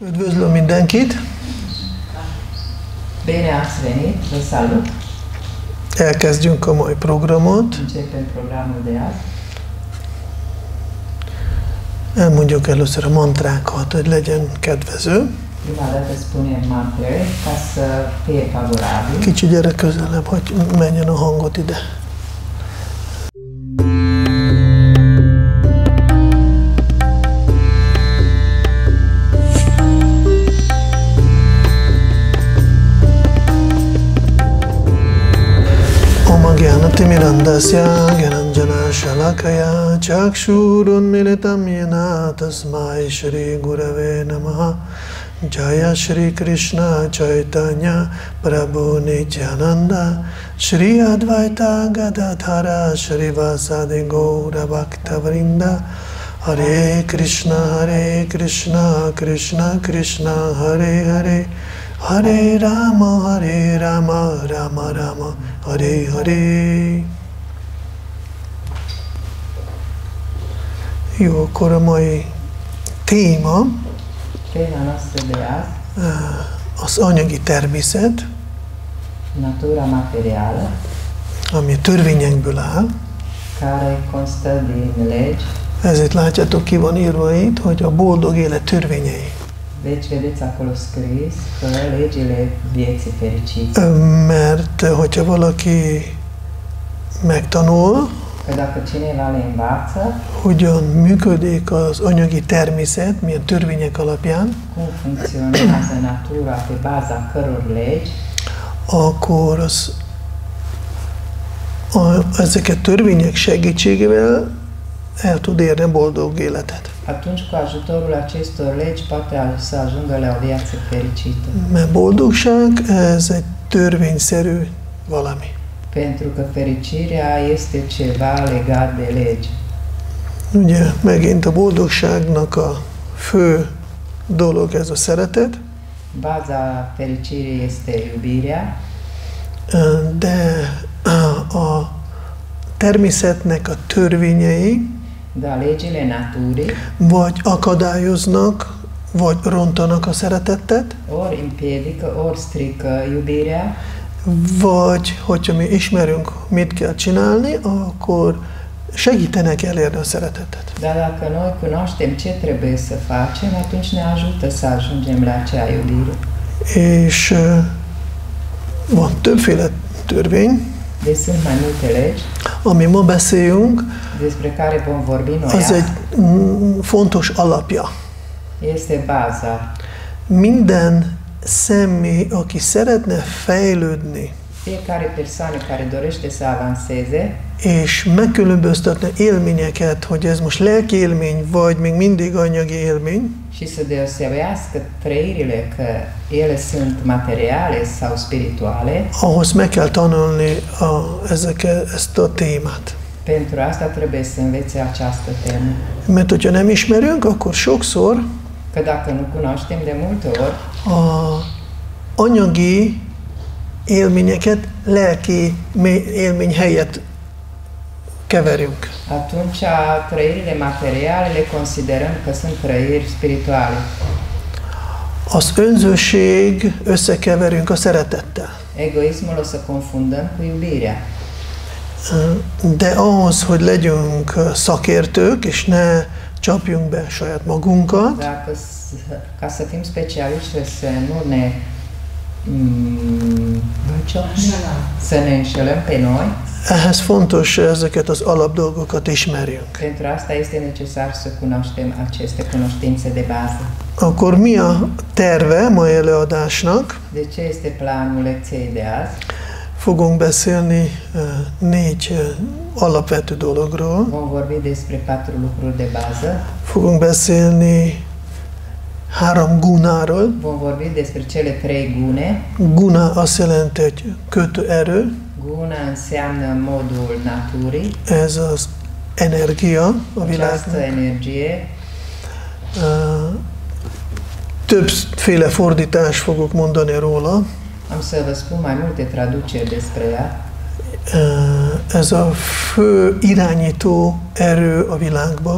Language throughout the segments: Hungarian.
Üdvözlöm mindenkit! Bine ați venit, vă salut! Elkezdjünk a mai programot. Începem programul de azi. Elmondjuk először a mantrákat, hogy legyen kedvező. Prima dată spunem mantre ca să fie favorabil. Kicsi gyerek közelebb, hogy menjen a hangot ide. Timirandasya Gyananjana Shalakaya Chakshurunmilitam Yena Tasmai Shri Gurave Namaha Jaya Shri Krishna Chaitanya Prabhu Nityananda Shri Advaita Gadadhara Shri Vasadi Gaura Bhakta Vrinda Hare Krishna Krishna Krishna Hare Hare Hare Rama, Rama Rama, Hare Hare. Jó, akkor a mai téma az anyagi természet, natura materială, ami törvényekből áll. Care constă din legi. Ezért látjátok, ki van írva itt, hogy a boldog élet törvényei. Deci vedeți acolo scris că legile vieții fericite. Mert hogyha valaki megtanul, că dacă cineva le învață, hogyan működik az anyagi természet, milyen törvények alapján, cum funcționează natura pe baza căror legi, akkor ezeket törvények segítségével el tud érni boldog életet. Atunci, cu ajutorul acestor legi, poate să ajungă la o viață fericită. Mert boldogság, ez egy törvényszerű valami. Pentru că fericirea este ceva legat de legi. Ugye, megint a boldogságnak a fő dolog ez a szeretet. Baza fericirii este iubirea. De a természetnek a törvényei de legile naturii vagy akadályoznak, vagy rontanak a szeretetet, ori împiedică, ori strică iubirea, vagy hogyha mi ismerünk, mit kell csinálni, akkor segítenek elérni a szeretetet. Dar dacă noi cunoaștem ce trebuie să facem, atunci ne ajută să ajungem la acea iubire. És van többféle törvény, deci sunt mai multe legi, ami ma beszéljünk, despre care vom vorbi noi. Az egy fontos alapja. Este baza. Minden személy, aki szeretne fejlődni, fiecare persoană care dorește să avanseze, és megkülönböztetne élményeket, hogy ez most lelki élmény, vagy még mindig anyagi élmény, și să deosebească trăirile că ele sunt materiale sau spirituale, ahhoz meg kell tanulni ezt a témát. Pentru asta trebuie să învețe această temă. Mert hogyha nem ismerünk, akkor sokszor că dacă nu cunoaștem, de multe ori anyagi élményeket lelki élmény helyett keverünk. Atunci trăirile materiale le considerăm că sunt trăiri spirituale. Az önzőség összekeverünk a szeretettel. Egoismul o să confundăm cu iubirea. De ahhoz, hogy legyünk szakértők, és ne csapjunk be saját magunkat, ca să fim specialiști, să nu ne să ne înșelăm pe noi. Ehhez fontos, ezeket az alapdolgokat ismerjünk. Pentru asta este necesar să cunoaștem aceste cunoștințe de bază. Akkor mi a terve mai előadásnak? De ce este planul lecției de azi? Fogunk beszélni 4 alapvető dologról. Vom vorbi despre 4 lucruri de bază. Fogunk beszélni 3 gunáról. Vom vorbi despre cele 3 gune. Guna azt jelenti, hogy kötőerő. Guna înseamnă modul naturii. Ez az energia a világnak. Această energie. Többféle fordítás fogok mondani róla. Am să vă spun mai multe traduceri despre ea. Ez a fő irányító erő a világban.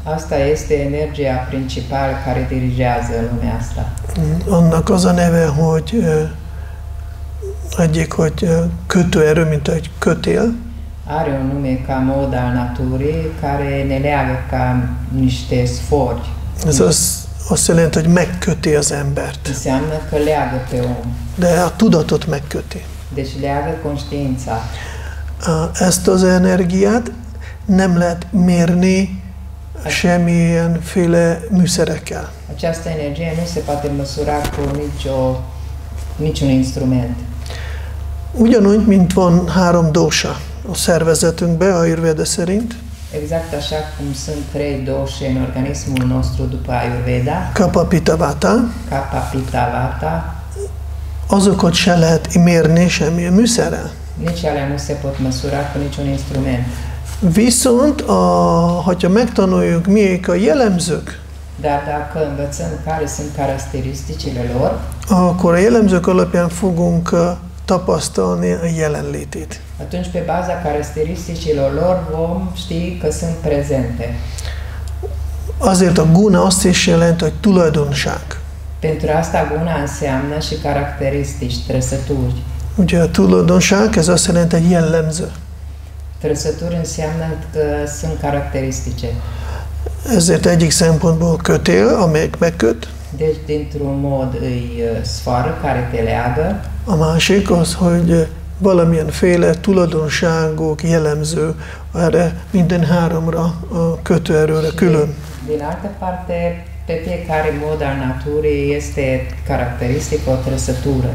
Asta este energia principală care dirigează lumea asta. Annak az a neve, hogy egyik, hogy kötőerő, mint egy kötél. Are un nume ca mod al naturii care ne leagă ca niște sforgi. Ez azt jelenti, hogy megköti az embert. Înseamnă că leagă pe om. De a tudatot megköti. Deci leagă conștiința. Ezt az energiát nem lehet mérni semmilyenféle műszerekkel. Această energie nu se poate măsura cu niciun instrument. Ugyanúgy, mint van 3 dósa a szervezetünkben, Ayurveda szerint. Exact așa cum sunt 3 doshe în organismul nostru după Ayurveda, Kapha, Pitta, Vata. Kapha, Pitta, Vata, Azokat se lehet mérni semmilyen műszerrel. nici alea nu se pot măsura cu niciun instrument. Viszont, hogyha megtanuljuk, miek a jellemzők, Dar dacă învățăm care sunt caracteristicile lor, akkor a jellemzők alapján fogunk tapasztalni a jelenlétét. atunci pe baza caracteristicilor lor vom ști că sunt prezente. Azért a guna azt is jelenti, hogy tulajdonság. Pentru asta guna înseamnă și caracteristici, trăsături. Ugye a tulajdonság, ez azt jelenti, egy jellemző. Trăsături înseamnă că sunt caracteristice. Ezért egyik szempontból kötél, amelyik megköt. Deci, dintr-un mod, îi sfoară care te leagă. A másik az, hogy valamilyenféle tulajdonságok, jellemző erre minden 3-ra a kötőerőre külön. Din altă parte, pe fiecare mod al naturii este caracteristic o trăsătură.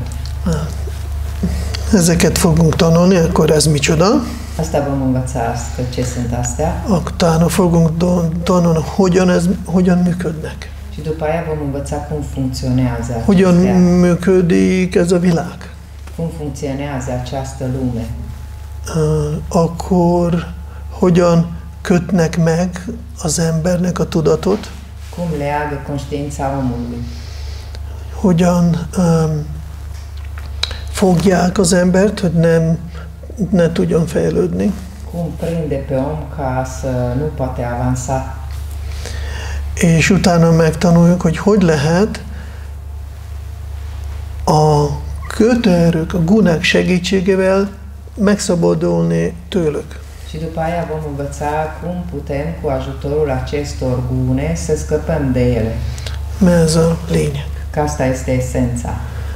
Ezeket fogunk tanulni, akkor ez micsoda. Asta vom învăța, că ce sunt astea. Utána fogunk tanulni, hogyan működnek. Și după aia vom învăța cum funcționează Hogyan acestea. működik ez a világ. Cum funcționează această lume. Akkor hogyan kötnek meg az embernek a tudatot. Cum leagă conștiința omului. Hogyan fogják az embert, hogy ne tudjon fejlődni. Cum prinde pe om ca să nu poate avansa. És utána megtanuljuk, hogy lehet a kötőerők, a gunák segítségével megszabadulni tőlük. Și după aia vom învăța cum putem, cu ajutorul acestor gune, să scăpăm de ele. Mert ez a lényeg. Că asta este esența.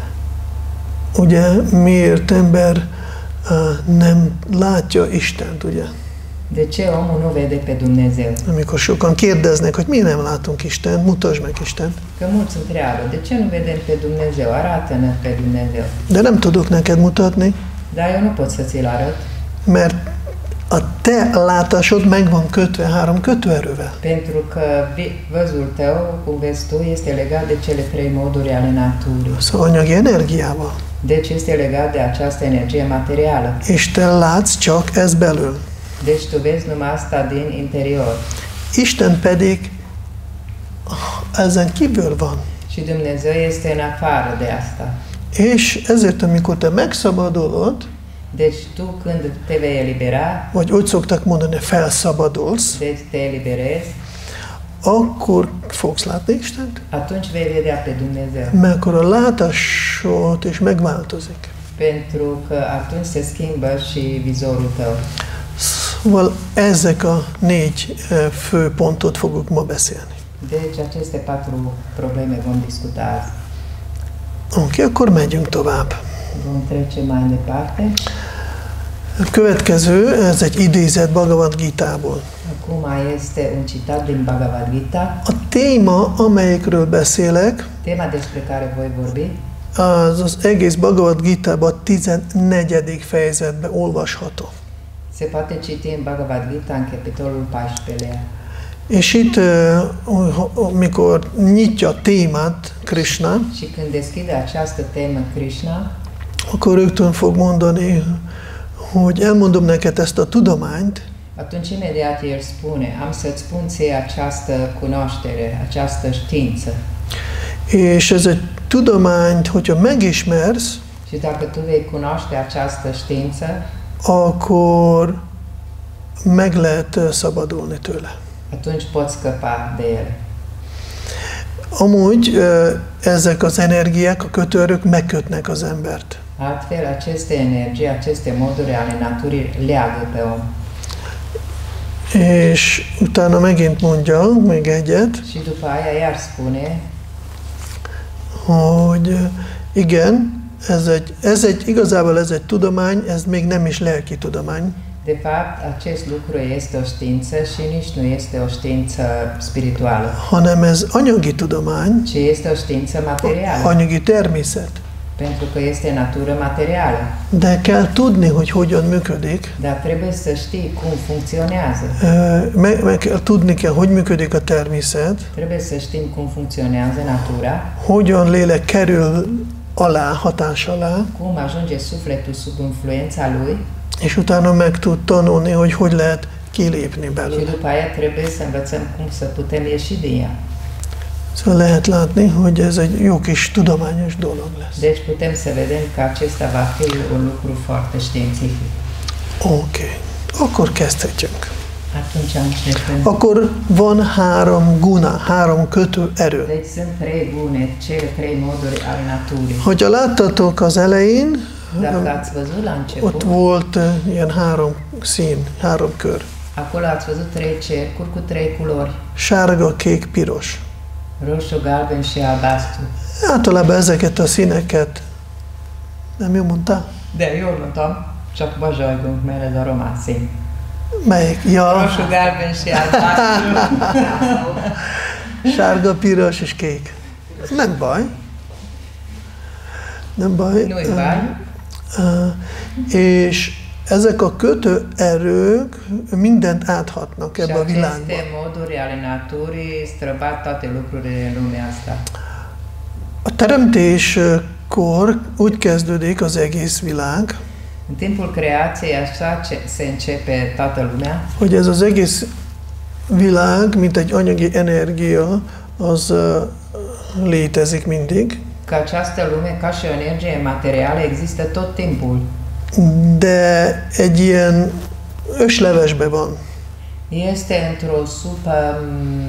Ugye miért ember nem látja Istent, ugye? De ce omul nu vede pe Dumnezeu? Amikor sokan kérdeznek, hogy miért nem látunk Istent, mutasd meg Istent. Că mulți întreabă, de ce nu vedem pe Dumnezeu? Arată-ne pe Dumnezeu. De nem tudok neked mutatni, Dar eu nu pot să ți-l arăt, mert a te látásod meg van kötve 3 kötőerővel. pentru că văzul tău, cum vezi tu, este legat de cele 3 moduri ale naturii. Szóval anyagi energiával. Deci este legat de această energie materială. És te látsz csak ez belül. Deci tu vezi numai asta din interior. Isten pedig ezen kívül van. Și Dumnezeu este în afară de asta. És ezért, amikor te megszabadulod, Deci tu când te vei elibera, vagy úgy szoktak mondani, felszabadulsz, deci te eliberezi, akkor fogsz látni Istent. atunci vei vedea pe Dumnezeu. Mert akkor a látásod is megváltozik. Pentru că atunci se schimbă și vizorul tău. Szóval ezek a 4 fő pontot fogok ma beszélni. Deci aceste 4 probleme vom discuta azi. Oké, akkor megyünk tovább. Vom trece mai departe. A következő, ez egy idézet Bhagavad Gita-ból. Acum este un citat din Bhagavad Gita. A téma, amelyikről beszélek, Tema despre care voi vorbi az egész Bhagavad Gita-ban a 14. fejezetben olvasható. se poate citi în Bhagavad Gita în capitolul 14-lea. És itt, amikor nyitja a témát Krishna, Și când deschide această temă Krishna, akkor rögtön fog mondani, hogy elmondom neked ezt a tudományt, atunci imediat el spune, am să-ți spun ție această cunoaștere, această știință. és ez egy tudományt, hogyha megismersz, Și dacă tu vei cunoaște această știință, akkor meg lehet szabadulni tőle. atunci poți scăpa de ele. Amúgy ezek az energiák, a kötőerők megkötnek az embert. Altfel, aceste energii, aceste moduri ale naturii leagă pe om. És utána megint mondja, még egyet, Și după aia iar spune hogy igen, igazából ez egy tudomány, ez még nem is lelki tudomány, de fapt, acest lucru este o știință și nici nu este o știință spirituală, hanem ez anyagi tudomány, ci este o știință materială, anyagi természet. pentru că este natură materială. De kell tudni, hogy hogyan működik. Dar trebuie să știi cum funcționează. Tudni kell, hogy működik a természet. Trebuie să știm cum funcționează natura. Hogyan lélek kerül alá, hatás alá. Cum ajunge sufletul sub influența lui. És utána meg tud tanulni, hogy hogy lehet kilépni Și belőle. după aia trebuie să învățăm cum să putem ieși din ea. Szóval lehet látni, hogy ez egy jó kis tudományos dolog lesz. Deci putem să vedem că acesta va fi un lucru foarte științific. Oké, akkor kezdhetjünk. Atunci începem. Akkor van 3 guna, 3 kötőerő. Deci sunt 3 gune, cele 3 moduri ale naturii. Hogyha láttatok az elején, Dacă ați văzut la început, ott volt ilyen 3 szín, 3 kör. acolo ați văzut 3 cercuri cu 3 culori. Sárga, kék, piros. Roșu, galben și albastru. Általában ezeket a színeket, nem jól mondtál? De jól mondtam, csak bazsajgunk, mert ez a román szín. Melyik? Ja, Roșu, galben și albastru. sárga, piros és kék. Nem baj. Nem baj. Nu-i baj. És ezek a kötőerők mindent áthatnak Și ebbe a világba. aceste moduri ale naturii străbat toate lucrurile în lumea asta. A teremtéskor úgy kezdődik az egész világ, În timpul creației așa se începe toată lumea, hogy ez az egész világ, mint egy anyagi energia, az létezik mindig, că această lume, ca și o energie materială, există tot timpul. de egy ilyen őslevesbe van. Este într-o supă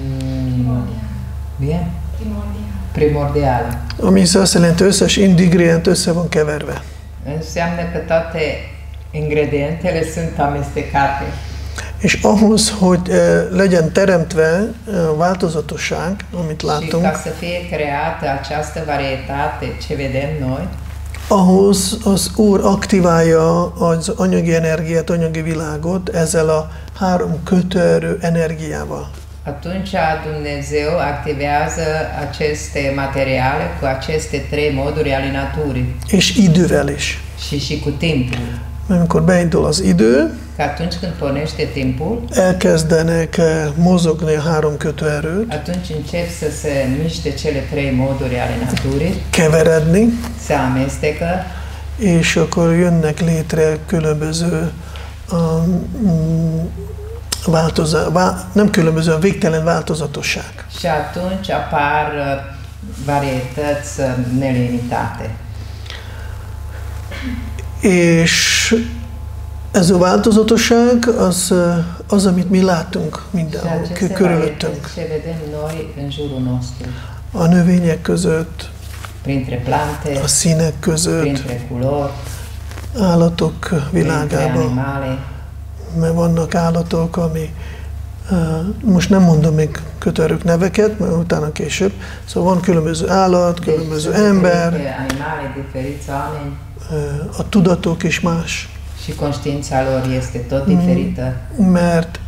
primordială. Ami azt jelenti, összes ingrediens össze van keverve. Înseamnă că toate ingredientele sunt amestecate. És ahhoz, hogy legyen teremtve változatosság, amit Și látunk, ca să fie creată această varietate ce vedem noi, ahhoz az Úr aktiválja az anyagi energiát, anyagi világot ezzel a 3 kötőerő energiával. atunci Dumnezeu activează aceste materiale cu aceste 3 moduri ale naturii És idővel is. și cu timpul. Mert amikor beindul az idő, Că atunci când pornește timpul, elkezdenek mozogni a 3 kötőerőt, atunci încep să se miște cele 3 moduri ale naturii, keveredni, se amestecă és akkor jönnek létre különböző nem különböző, végtelen változatosság. și atunci apar varietăți nelimitate. És ez a változatosság az, amit mi látunk Și mindenhol, aceste körülöttünk. varietăți ce vedem noi în jurul nostru, A növények között, printre plante, a színek között, printre culori, állatok printre világában. animale. Mert vannak állatok, ami most nem mondom még kötőerők neveket, mert utána később. Szóval van különböző állat, különböző ember, Animale, diferiți oameni a tudatok is más. și conștiința lor este tot diferită. Mert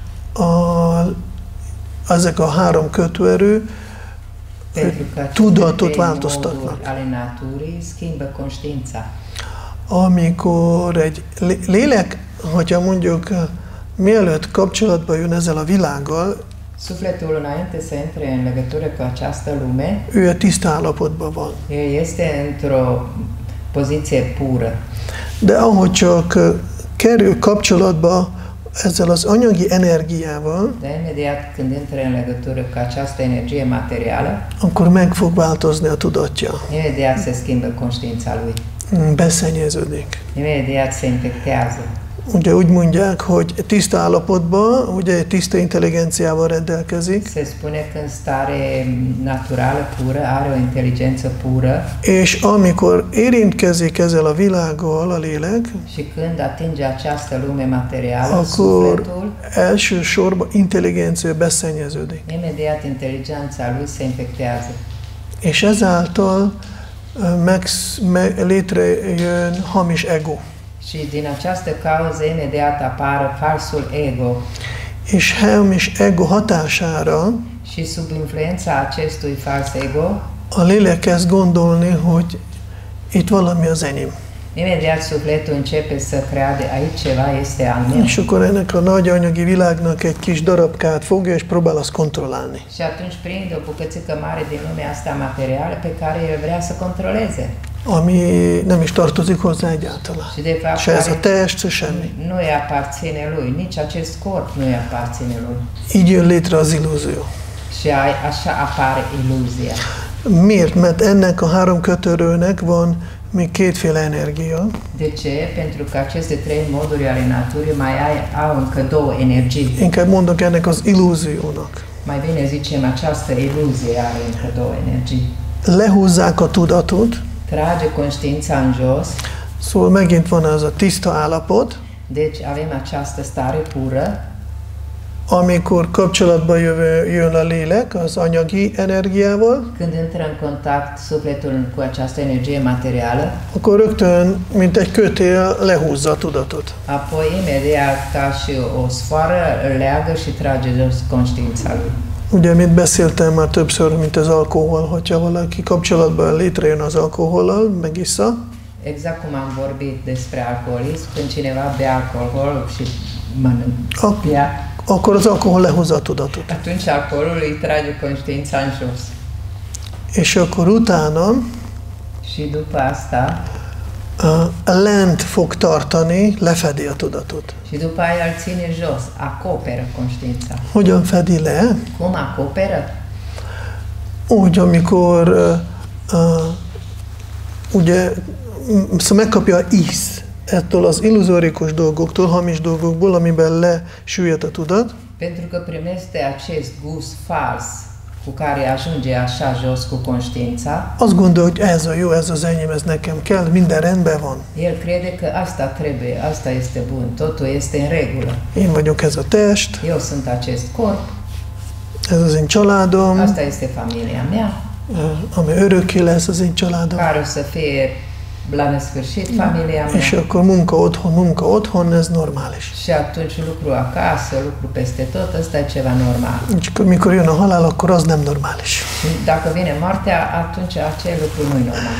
ezek a 3 kötőerő Pentru că tudatot aceste változtatnak. moduri ale naturii schimbă conștiința. Amikor egy lélek, hogyha mondjuk mielőtt kapcsolatba jön ezzel a világgal, Sufletul, înainte să intre în legătură cu această lume, ő a tiszta állapotban van. el este într-o poziție pură. De ahogy csak kerül kapcsolatba ezzel az anyagi energiával, Dar imediat când intră în legătură cu această energie materială, akkor meg fog változni a tudatja. imediat se schimbă conștiința lui. Beszennyeződik. Imediat se infectează. Ugye úgy mondják, hogy tiszta állapotban, ugye tiszta intelligenciával rendelkezik. Se spune că în stare naturală, pură, are o inteligență pură. És amikor érintkezik ezzel a világgal a lélek, Și când atinge această lume materială, akkor sufletul, elsősorban intelligencia beszennyeződik. imediat inteligența lui se infectează. És ezáltal létrejön hamis ego. Și din această cauză imediat apară falsul ego. És hamis ego hatására Și sub influența acestui fals ego, a lélek kezd gondolni, hogy itt valami az enyém. imediat sufletul începe să creadă aici ceva este al meu. És akkor ennek a nagy anyagi világnak egy kis darabkát fogja, és próbál azt kontrollálni. Și atunci prinde o bucățică mare din lumea asta materială pe care el vrea să controleze. Ami nem is tartozik hozzá egyáltalán. Și de fapt Se ez a test, se semmi. nu îi aparține lui, nici acest corp nu îi aparține lui. Így jön létre az illúzió. Și așa apare iluzia. Miért? Mert ennek a három kötörőnek van még kétféle energia. De ce? Pentru că aceste trei moduri ale naturii mai au încă două energii. Inkább mondok ennek az illúziónak. Mai bine zicem, această iluzie are încă două energii. Lehúzzák a tudatot, Trage conștiința în jos, szóval megint van az a tiszta állapot, deci avem această stare pură, amikor kapcsolatba jön a lélek az anyagi energiával, când intră în contact sufletul cu această energie materială, akkor rögtön, mint egy kötél, lehúzza a tudatot. apoi imediat ca și o sfoară îl leagă și trage jos conștiința lui. Ugye, mint beszéltem már többször, mint az alkohol, hogyha valaki kapcsolatban létrejön az alkohollal, megissza, Exact cum am vorbit despre alcoolism, când cineva bea alcool și bea, akkor az alkohol lehúzza a tudatot. atunci alcoolul îi trage conștiința în jos. És akkor utána Și după asta, lent fog tartani, lefedi a tudatot. și după aia îl ține jos, acoperă conștiința. Hogyan fedi le? Cum acoperă? Úgy, amikor ugye megkapja íz ettől az illuzórikus dolgoktól, hamis dolgokból, amiben lesüllyedt a tudat, Pentru că primește acest gust fals cu care ajunge așa jos cu conștiința, azt gondolja, hogy ez a jó, ez az enyém, ez nekem kell, minden rendben van. el crede că asta trebuie, asta este bun, totul este în regulă. Én vagyok ez a test, Eu sunt acest corp, ez az én családom, asta este familia mea, ami örökké lesz az én családom. care o să fie la nesfârșit familia mea. És akkor munka otthon, ez normális. Și atunci lucru acasă, lucru peste tot, ăsta e ceva normal. És akkor, mikor jön a halál, akkor az nem normális. Și dacă vine moartea, atunci acel lucru nu e normal.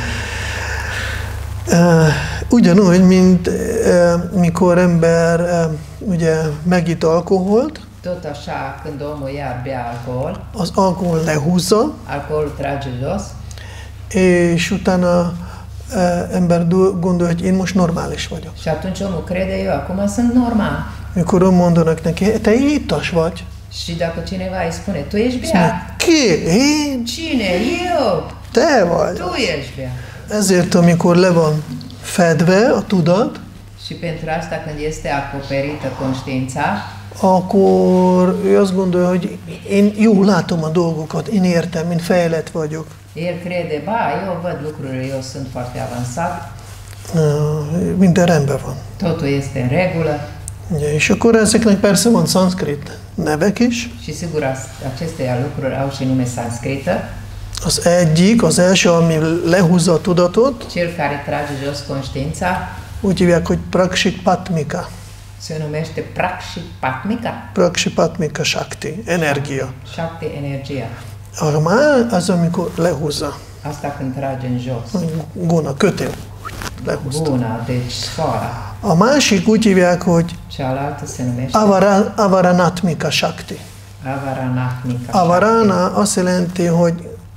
Ugyanúgy, mint mikor ember ugye megitt alkoholt, Tot așa, când omul bea alcool, az alkohol lehúzza, alcoolul trage jos, és utána ember gondolja, hogy én most normális vagyok. și atunci omul crede, eu acum sunt normal. Mikor mondanak neki, te ittas vagy? Și dacă cineva îi spune, tu ești Azt mondja, beat, ki? Én? cine? Eu? Te vagy. Tu ești beat. Ezért, amikor le van fedve a tudat, Și pentru asta, când este acoperită conștiința, akkor ő azt gondolja, hogy én jól látom a dolgokat, én értem, én fejlett vagyok. el crede, ba, eu văd lucrurile, eu sunt foarte avansat, Minden rendben van. totul este în regulă. Ugye, és akkor ezeknek persze van szanszkrit nevek is. Și sigur, aceste lucruri au și nume sanscrită. Az egyik, az első, ami lehúzza a tudatot, Cel care trage jos conștiința úgy hívják, hogy Prakshipatmika. se numește Prakshipatmika. Prakshipatmika Shakti, energia. Shakti, energia. Az, amikor lehúzza. Asta când trage în jos. Guna, kötél. Lehúzta. Guna, deci sfoara. A másik úgy hívják, hogy Cealaltă se numește Avaranatmika Shakti. Avaranatmika. Avarana azt jelenti, hogy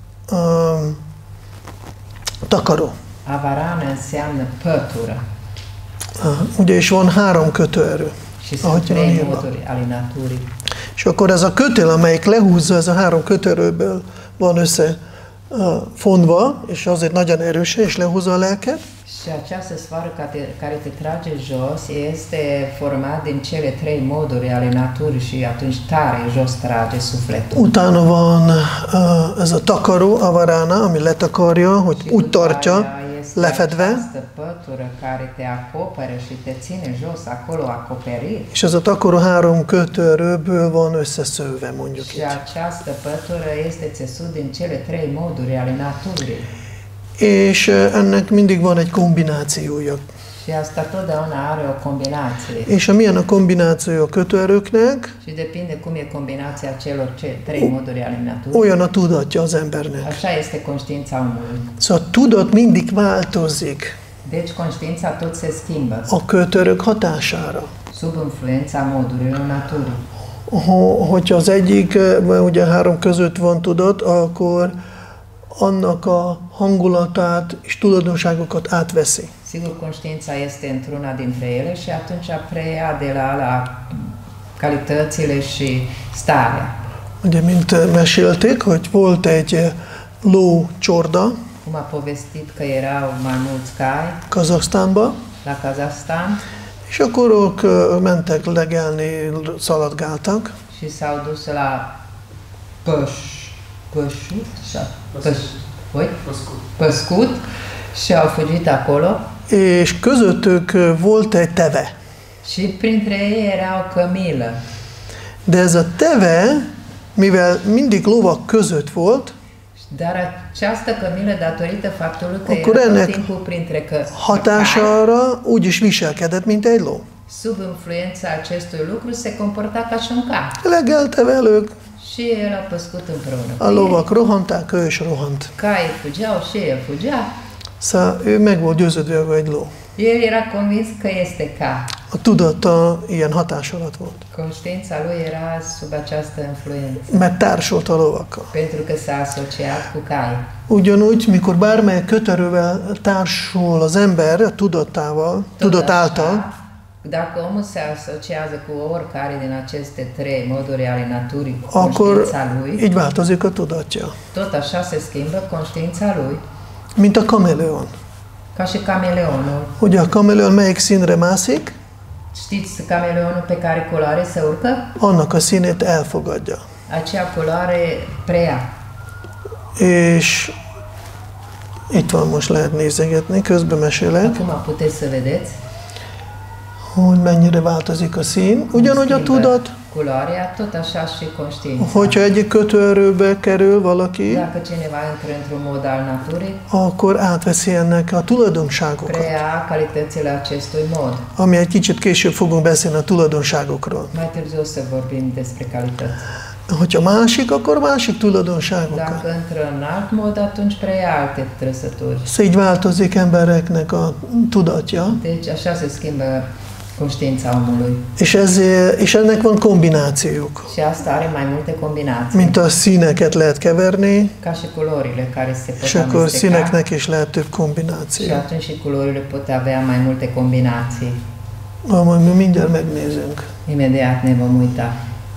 takaró. Avarana înseamnă pătură. Ugye, és van három kötőerő. Și sunt trei moduri ale naturii. És akkor ez a kötél, amelyik lehúzza, ez a három kötőerőből van össze fonva, és azért nagyon erős, és lehúzza a lelket. Și această sfoară care te trage jos este format din cele trei moduri ale naturii și atunci tare jos trage sufletul. Utána van ez a takaró, a varána, ami letakarja, hogy úgy tartja, lefedve. Această pătură care te acoperă și te ține jos acolo acoperit. És ez a takaró 3 kötőerőből van összeszőve, mondjuk Și így. această pătură este țesut din cele trei moduri ale naturii. És ennek mindig van egy kombinációja. Și asta totdeauna are o combinație. És milyen a kombináció a kötőerőknek, Și depinde cum e combinația celor trei moduri ale naturii. olyan a tudatja az embernek. Așa este conștiința omului. Szóval a tudat mindig változik Deci conștiința tot se schimbă a kötőerők hatására. sub influența modurilor naturii. Hogyha az egyik, ugye 3 között van tudat, akkor annak a hangulatát és tulajdonságokat átveszi. Sigur, conștiința este într-una dintre ele și atunci preia de la calitățile și starea. Ugye, mint mesélték, hogy volt egy lócsorda Cum a povestit că erau mai mulți cai Kazaksztánba, la Kazahstan és akkor ők mentek legelni, szaladgáltak, și s-au dus la păscut și au fugit acolo. és közöttük volt egy teve. Și printre ei era o cămilă. De ez a teve, mivel mindig lovak között volt, Dar această cămilă, datorită faptului că akkor era tot ennek timpul printre cai, hatására úgy is viselkedett, mint egy ló. sub influența acestui lucru se comporta ca și un cai. Legelte velük, Și el a păscut împreună a cu ei. lovak rohanták, ő is rohant. Caii fugeau și el fugea. Szóval ő meg volt győződve, hogy egy ló. El era convins că este cai. A tudata ilyen hatás alatt volt. Conștiința lui era sub această influență, Mert társolt a lovakkal. pentru că s-a asociat cu cai. Ugyanúgy, mikor bármely kötörővel társul az ember a tudatával, tudat által, Dacă omul se asociază cu oricare din aceste trei moduri ale naturii, cu akkor conștiința lui, így változik a tudatja. tot așa se schimbă conștiința lui, Mint a kameleon. ca și cameleonul. Ugye a kameleon melyik színre mászik, Știți cameleonul pe care culoare se urcă? annak a színét elfogadja. Acea culoare preia. És itt van, most lehet nézegetni, közben mesélek, Acum puteți să vedeți. hogy mennyire változik a szín. Ugyanúgy a tudat, Culoarea, tot așa și conștiința. hogyha egyik kötőerőbe kerül valaki, Dacă cineva intră într-un mod al naturii, akkor átveszi ennek a tulajdonságokat. preia calitățile acestui mod. Ami egy kicsit később fogunk beszélni a tulajdonságokról. Mai târziu o să vorbim despre calități. Hogyha másik, akkor másik tulajdonságokat. Dacă intră în alt mod, atunci preia alte trăsături. Szóval így változik embereknek a tudatja, Deci așa se schimbă conștiința omului. és ennek van kombinációk. Și asta are mai multe combinații. Mint a színeket lehet keverni, Ca și culorile care se pot és akkor amesteca. színeknek is lehet több Și kombináció. atunci și culorile pot avea mai multe combinații. Majd mi mindjárt megnézünk. Imediat ne vom uita.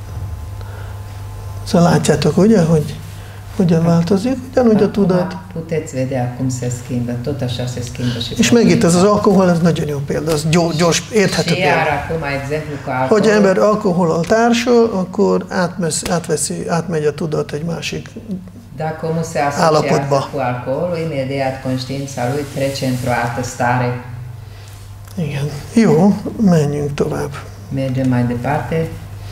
Szóval látjátok, ugye, hogy hogyan változik, ugyanúgy a tudat. Acum puteți vedea cum se schimbă, tot așa se schimbă și És megint ez az alkohol, ez nagyon jó példa, az gyors, érthető Și iar példa. acum exemplu cu Hogy alcool. ember alkohollal társul, akkor átmegy a tudat egy másik. Dacă omul se asociază Állapotba. cu alcoolul, imediat conștiința lui trece într-o altă stare. Igen. Jó, menjünk tovább. Mergem mai departe.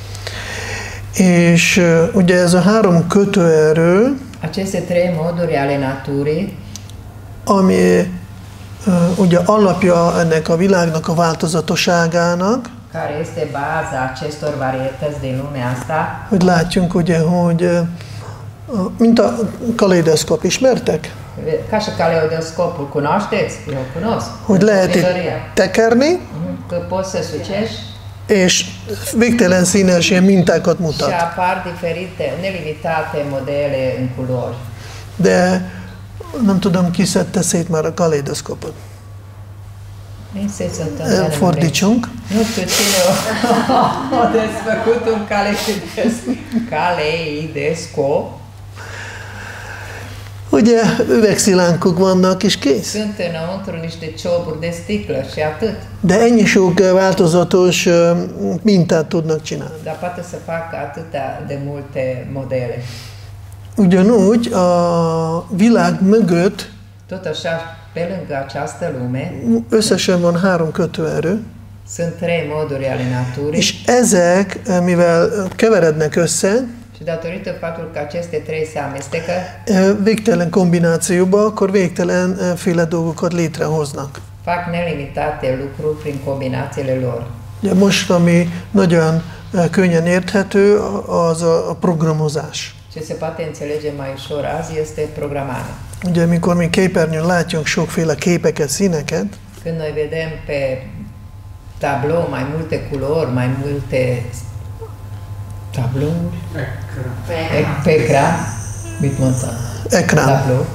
És ugye ez a 3 kötőerő, Aceste trei moduri ale naturii, ami ugye alapja ennek a világnak a változatosságának, care este baza acestor varietăți din lumea asta, hogy látjunk ugye, hogy mint a kaleidoszkop, ismertek? ca și caleidoscopul, cunoașteți? Eu cunosc. Hogy lehet itt Copilăria. tekerni, Că poți să sucești és végtelen színes ilyen mintákat și mutat. apar diferite, nelimitate modele în culori. De nem tudom, ki szedte szét már a kaleidoszkopot. Nici să se întâmple. Fordítsunk. Nu știu cine a desfăcut un caleidoscop. Ugye üvegszilánkok vannak és kész. Sunt înăuntru niște cioburi de sticlă și atât. De ennyi sok változatos mintát tudnak csinálni. Dar poate să facă atâtea de multe modele. Ugyanúgy a világ mögött Tot așa, pe lângă această lume, összesen van 3 kötőerő, sunt 3 moduri ale naturii és ezek, mivel keverednek össze, și datorită faptului că aceste 3 se amestecă, végtelen kombinációba, akkor végtelenféle dolgokat létrehoznak. fac nelimitate lucruri prin combinațiile lor. Ugye most, ami nagyon könnyen érthető, az a programozás. Ce se poate înțelege mai ușor azi este programarea. Ugye, amikor mi képernyőn látjuk sokféle képeket, színeket, Când noi vedem pe tablou mai multe culori, mai multe tablouri, pe ecran, mit mondtam? ekrán, Tablou,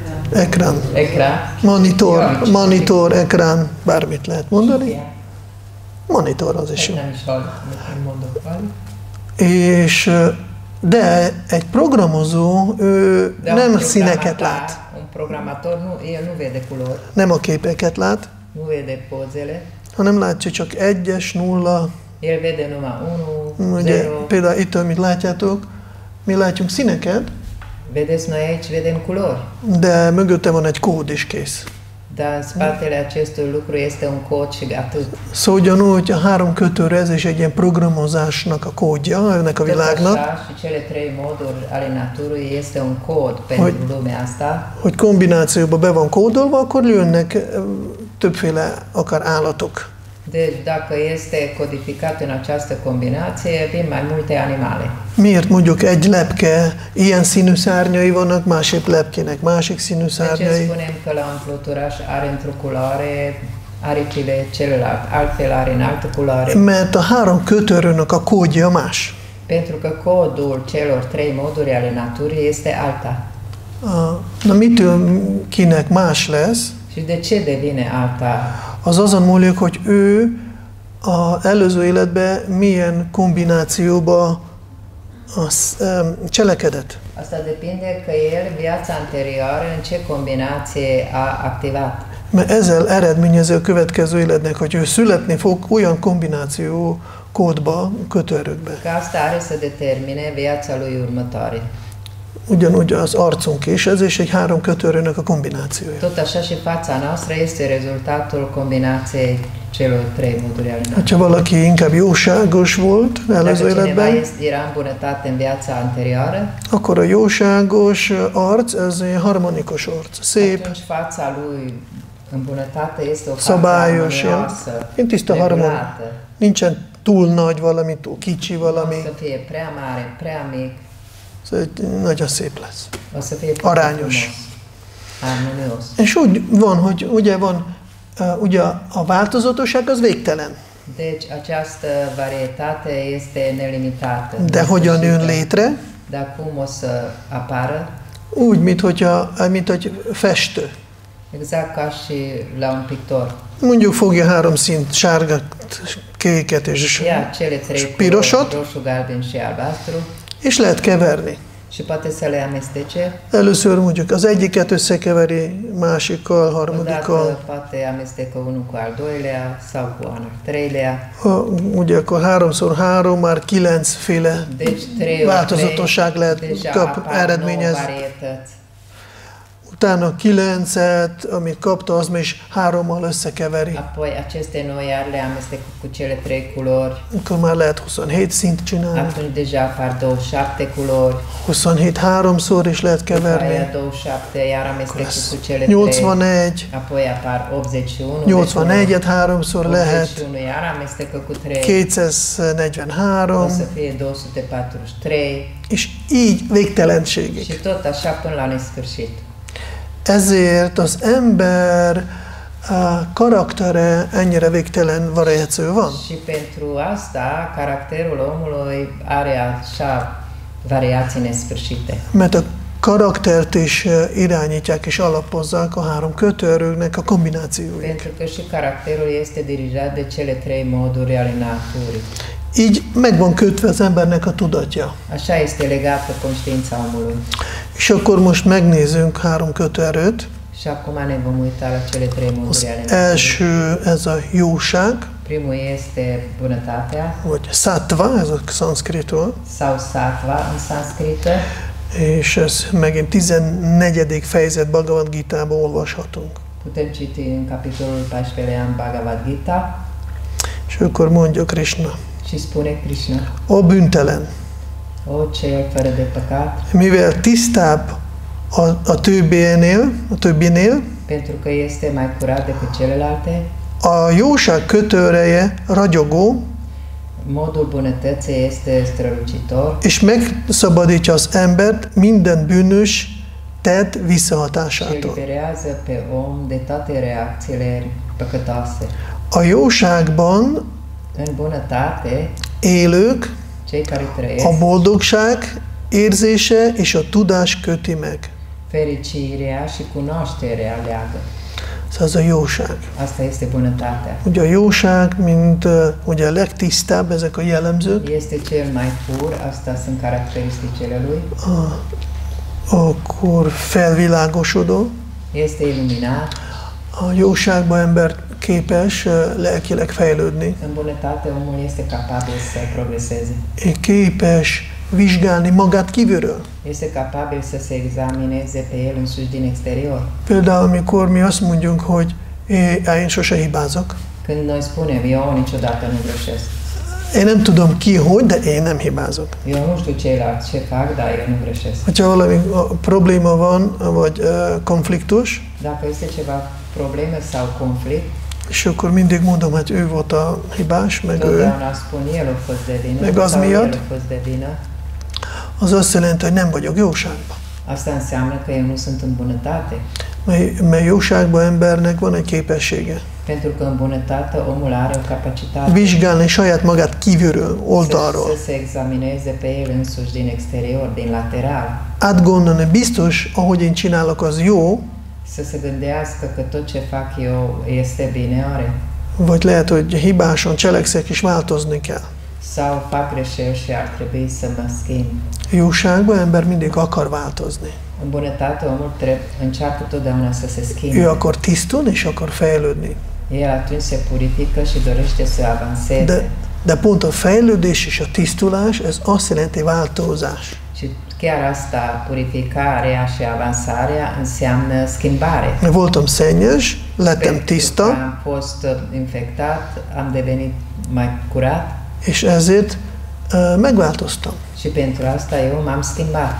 ekrán, ecran, monitor, ekrán, bármit lehet mondani. Monitor az is jó. Nem is hallottam, hogy mondok valamit. És, de egy programozó, ő De nem un színeket programator- lát, Un programator, el nu vede culori, nem a képeket lát, nu vede pozele, hanem látja csak 1-es, 0. el vede numai 1, Ugye, 0. például itt, amit látjátok, mi látjunk színeket, Vedeți, noi aici vedem culori, de mögötte van egy kód is kész. dar în spatele acestui lucru este un cod și atât. Szóval ugyanúgy a 3 kötőre ez is egy ilyen programozásnak a kódja ennek a Tot világnak, așa, și cele 3 moduri ale naturii este un cod pentru lumea asta, hogy kombinációba be van kódolva, akkor jönnek többféle akár állatok. deci dacă este codificat în această combinație, vin mai multe animale. Miért mondjuk egy lepke ilyen színű szárnyai vannak, másik lepkének másik színű De ce szárnyai? spunem că la un fluturaș are într-o culoare, aripile celălalt, altfel are în altă culoare? Mert a 3 kötőrőnek a kódja más. Pentru că codul celor 3 moduri ale naturii este alta. Na mitől kinek más lesz? Și de ce devine alta? Az azon múlik, hogy ő az előző életben milyen kombinációba cselekedett. Asta depinde că el, viața anterioară, în ce combinație a activat. Mert ezzel eredményezi a következő életnek, hogy ő születni fog olyan kombináció kódba, kötőerőkbe. Că asta are să determine viața lui următoare. Ugyanúgy az arcunk is, ez is egy 3 kötőerőnek a kombinációja. Tot așa și fața noastră este rezultatul combinației celor 3 moduri ale naturii. Ha valaki inkább jóságos volt előző Dacă cineva életben, era în bunătate în viața anterioară, akkor a jóságos arc, ez egy harmonikus arc, szép, atunci fața lui în bunătate este o față szabályos, ilyen, armonioasă, ilyen tiszta harmon. regulată. Nincsen túl nagy valami, túl kicsi Nu o valami, să fie prea mare, prea mic, szóval nagyon szép lesz. o să fie Arányos. frumos, armonios. És úgy van, hogy ugye van, ugye a változatosság az végtelen. Deci această varietate este nelimitată. De hogyan jön létre? Dar cum o să apară? Úgy, mint hogy festő. Exact ca și la un pictor. Mondjuk fogja 3 színt, sárgát, kéket és Ia cele 3 pirosat, culori, roșu, galben și albastru, és lehet keverni. și poate să le amestece. Először mondjuk az egyiket összekeveri másikkal, Odată harmadikkal, poate amestecă unul cu al doilea sau cu al treilea. ugye akkor 3x3 már 9 féle Deci 3 változatosság lehet deja kap, apar 9 eredményez. varietăți. Utána 9-et, amit kapta, az is 3-mal összekeveri. Apoi aceste noi iar le amestecă cu cele 3 culori. Akkor már lehet 27 szint csinálni. Atunci deja apar 27 culori. 27 3-szor is lehet După aia keverni. 27 iar amestecă cu cele 3. 81, Apoi apar 81. 81-et 3-szor lehet, 81 iar amestecă cu 3. 243, O să fie 243. és így végtelenségig. Și tot așa până la nesfârșit. Ezért az ember karaktere ennyire végtelen variáció van. Și pentru asta, caracterul omului are așa variații nesfârșite. Mert a karaktert is irányítják és alapozzák a 3 kötőerőknek a kombinációi. Pentru că și caracterul este dirijat de cele 3 moduri ale naturii. így meg van kötve az embernek a tudatja. Așa este legată conștiința omului. És akkor most megnézzünk 3 kötőerőt. Și acum ne vom uita la cele 3 moduri Az ale naturii. első, ez a jóság, Primul este bunătatea, vagy sattva, ez a szanszkritól, sau sattva în sanscrită, és ez megint 14. fejezet Bhagavad Gitában olvashatunk. putem citi în capitolul 14 în Bhagavad Gita És akkor mondja Krishna, și spune Krishna: a bűntelen, O cel fără de păcat, mivel tisztább a többinél, pentru că este mai curat decât celelalte, a jóság kötőereje ragyogó, modul bunătății este strălucitor és megszabadítja az embert minden bűnös tett și visszahatásától. eliberează pe om de toate reacțiile păcătoase. A jóságban În bunătate, élők cei care trăiesc, a boldogság érzése és a tudás köti meg. fericirea și cunoașterea leagă. Ez az a jóság. Asta este bunătatea. Ugye a jóság, mint ugye a legtisztább, ezek a jellemzők, Este cel mai pur, asta sunt caracteristicile lui, akkor felvilágosodó. este iluminat, A jóságban ember képes lelkileg fejlődni, în bunătate omul este capabil să progreseze. képes vizsgálni magát kívülről. Este capabil să se examineze pe el însuși din exterior. Például, amikor mi azt mondjuk, hogy én sose hibázok. Când noi spunem, eu niciodată nu greșesc. Én nem tudom ki, hogy, de én nem hibázok. Eu nu știu ceilalți ce fac, dar eu nu greșesc. Ha valami probléma van, vagy konfliktus, Dacă este ceva problemă sau conflict, és akkor mindig mondom, hát ő volt a hibás, meg ő, totdeauna spun el a fost de vină, Meg az sau el miatt? a fost de vină. az azt jelenti, hogy nem vagyok jóságban. Asta înseamnă că eu nu sunt în bunătate. Mert jóságban embernek van egy képessége. Pentru că în bunătate omul are o capacitate Vizsgálni saját magát kívülről, oldalról. să se examineze pe el însuși din exterior, din lateral. Átgondolni biztos, ahogy én csinálok, az jó, Să se gândească că tot ce fac eu este bine oare. vagy lehet, hogy hibásan cselekszek és változni kell. Sau fac greșeli și ar trebui să mă schimb. Jóságban ember mindig akar változni. În bunătate omul încearcă totdeauna să se Ő schimbe. akar tisztulni és akar fejlődni. El atunci se purifică și dorește să avanseze. De pont a fejlődés és a tisztulás, ez azt jelenti változás. Și chiar asta, purificarea și avansarea, înseamnă schimbare. Voltam szennyes, lettem Pentru că tiszta, am fost infectat, am devenit mai curat és ezért megváltoztam. și pentru asta eu m-am schimbat.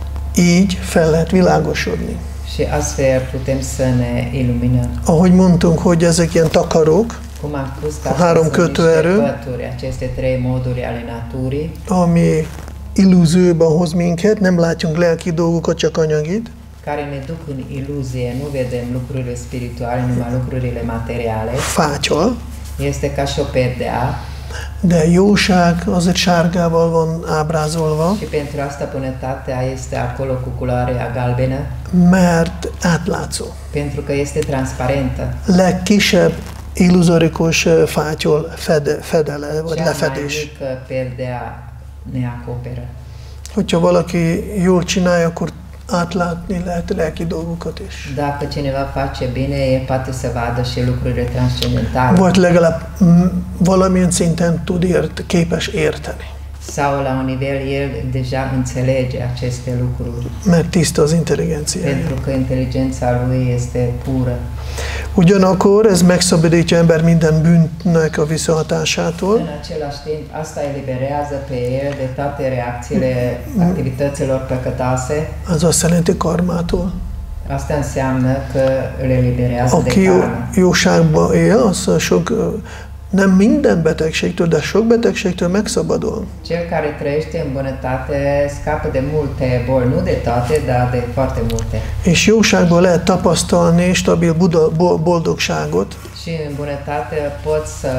Így fel lehet világosodni. Și astfel putem să ne iluminăm. Ahogy mondtunk, hogy ezek ilyen takarók, Cum am spus că A astea három sunt niște kötőerő. pături, aceste 3 moduri ale naturii, ami illúzióba hoz minket, nem látjunk lelki dolgokat, csak anyagit, care ne duc în iluzie, nu vedem lucrurile spirituale, numai lucrurile materiale. fátyol, Este ca și o perdea de jóság azért sárgával van ábrázolva, și pentru asta bunătatea este acolo cu culoarea galbenă, mert átlátszó. pentru că este transparentă. Legkisebb illuzorikus fátyol fedele, vagy Cea mai lefedés. mică perdea ne acoperă. Hogyha valaki jól csinálja, akkor átlátni lehet lelki dolgokat is. Dacă cineva face bine, el poate să vadă și lucrurile transcendentale. Vagy legalább valamilyen szinten képes érteni, Sau la un nivel el deja înțelege aceste lucruri, mert tiszta az intelligencia. pentru că inteligența lui este pură. Ugyanakkor ez megszabadítja ember minden bűnnek a visszahatásától, În același timp, asta eliberează pe el de toate reacțiile activităților păcătoase. az azt jelenti karmától. Asta înseamnă că îl eliberează de Aki karmă. jóságban él, az sok, nem minden betegségtől, de sok betegségtől megszabadul. Cel care trăiește în bunătate scapă de multe boli, nu de toate, dar de foarte multe. És jóságban lehet tapasztalni stabil boldogságot, Și în bunătate poți să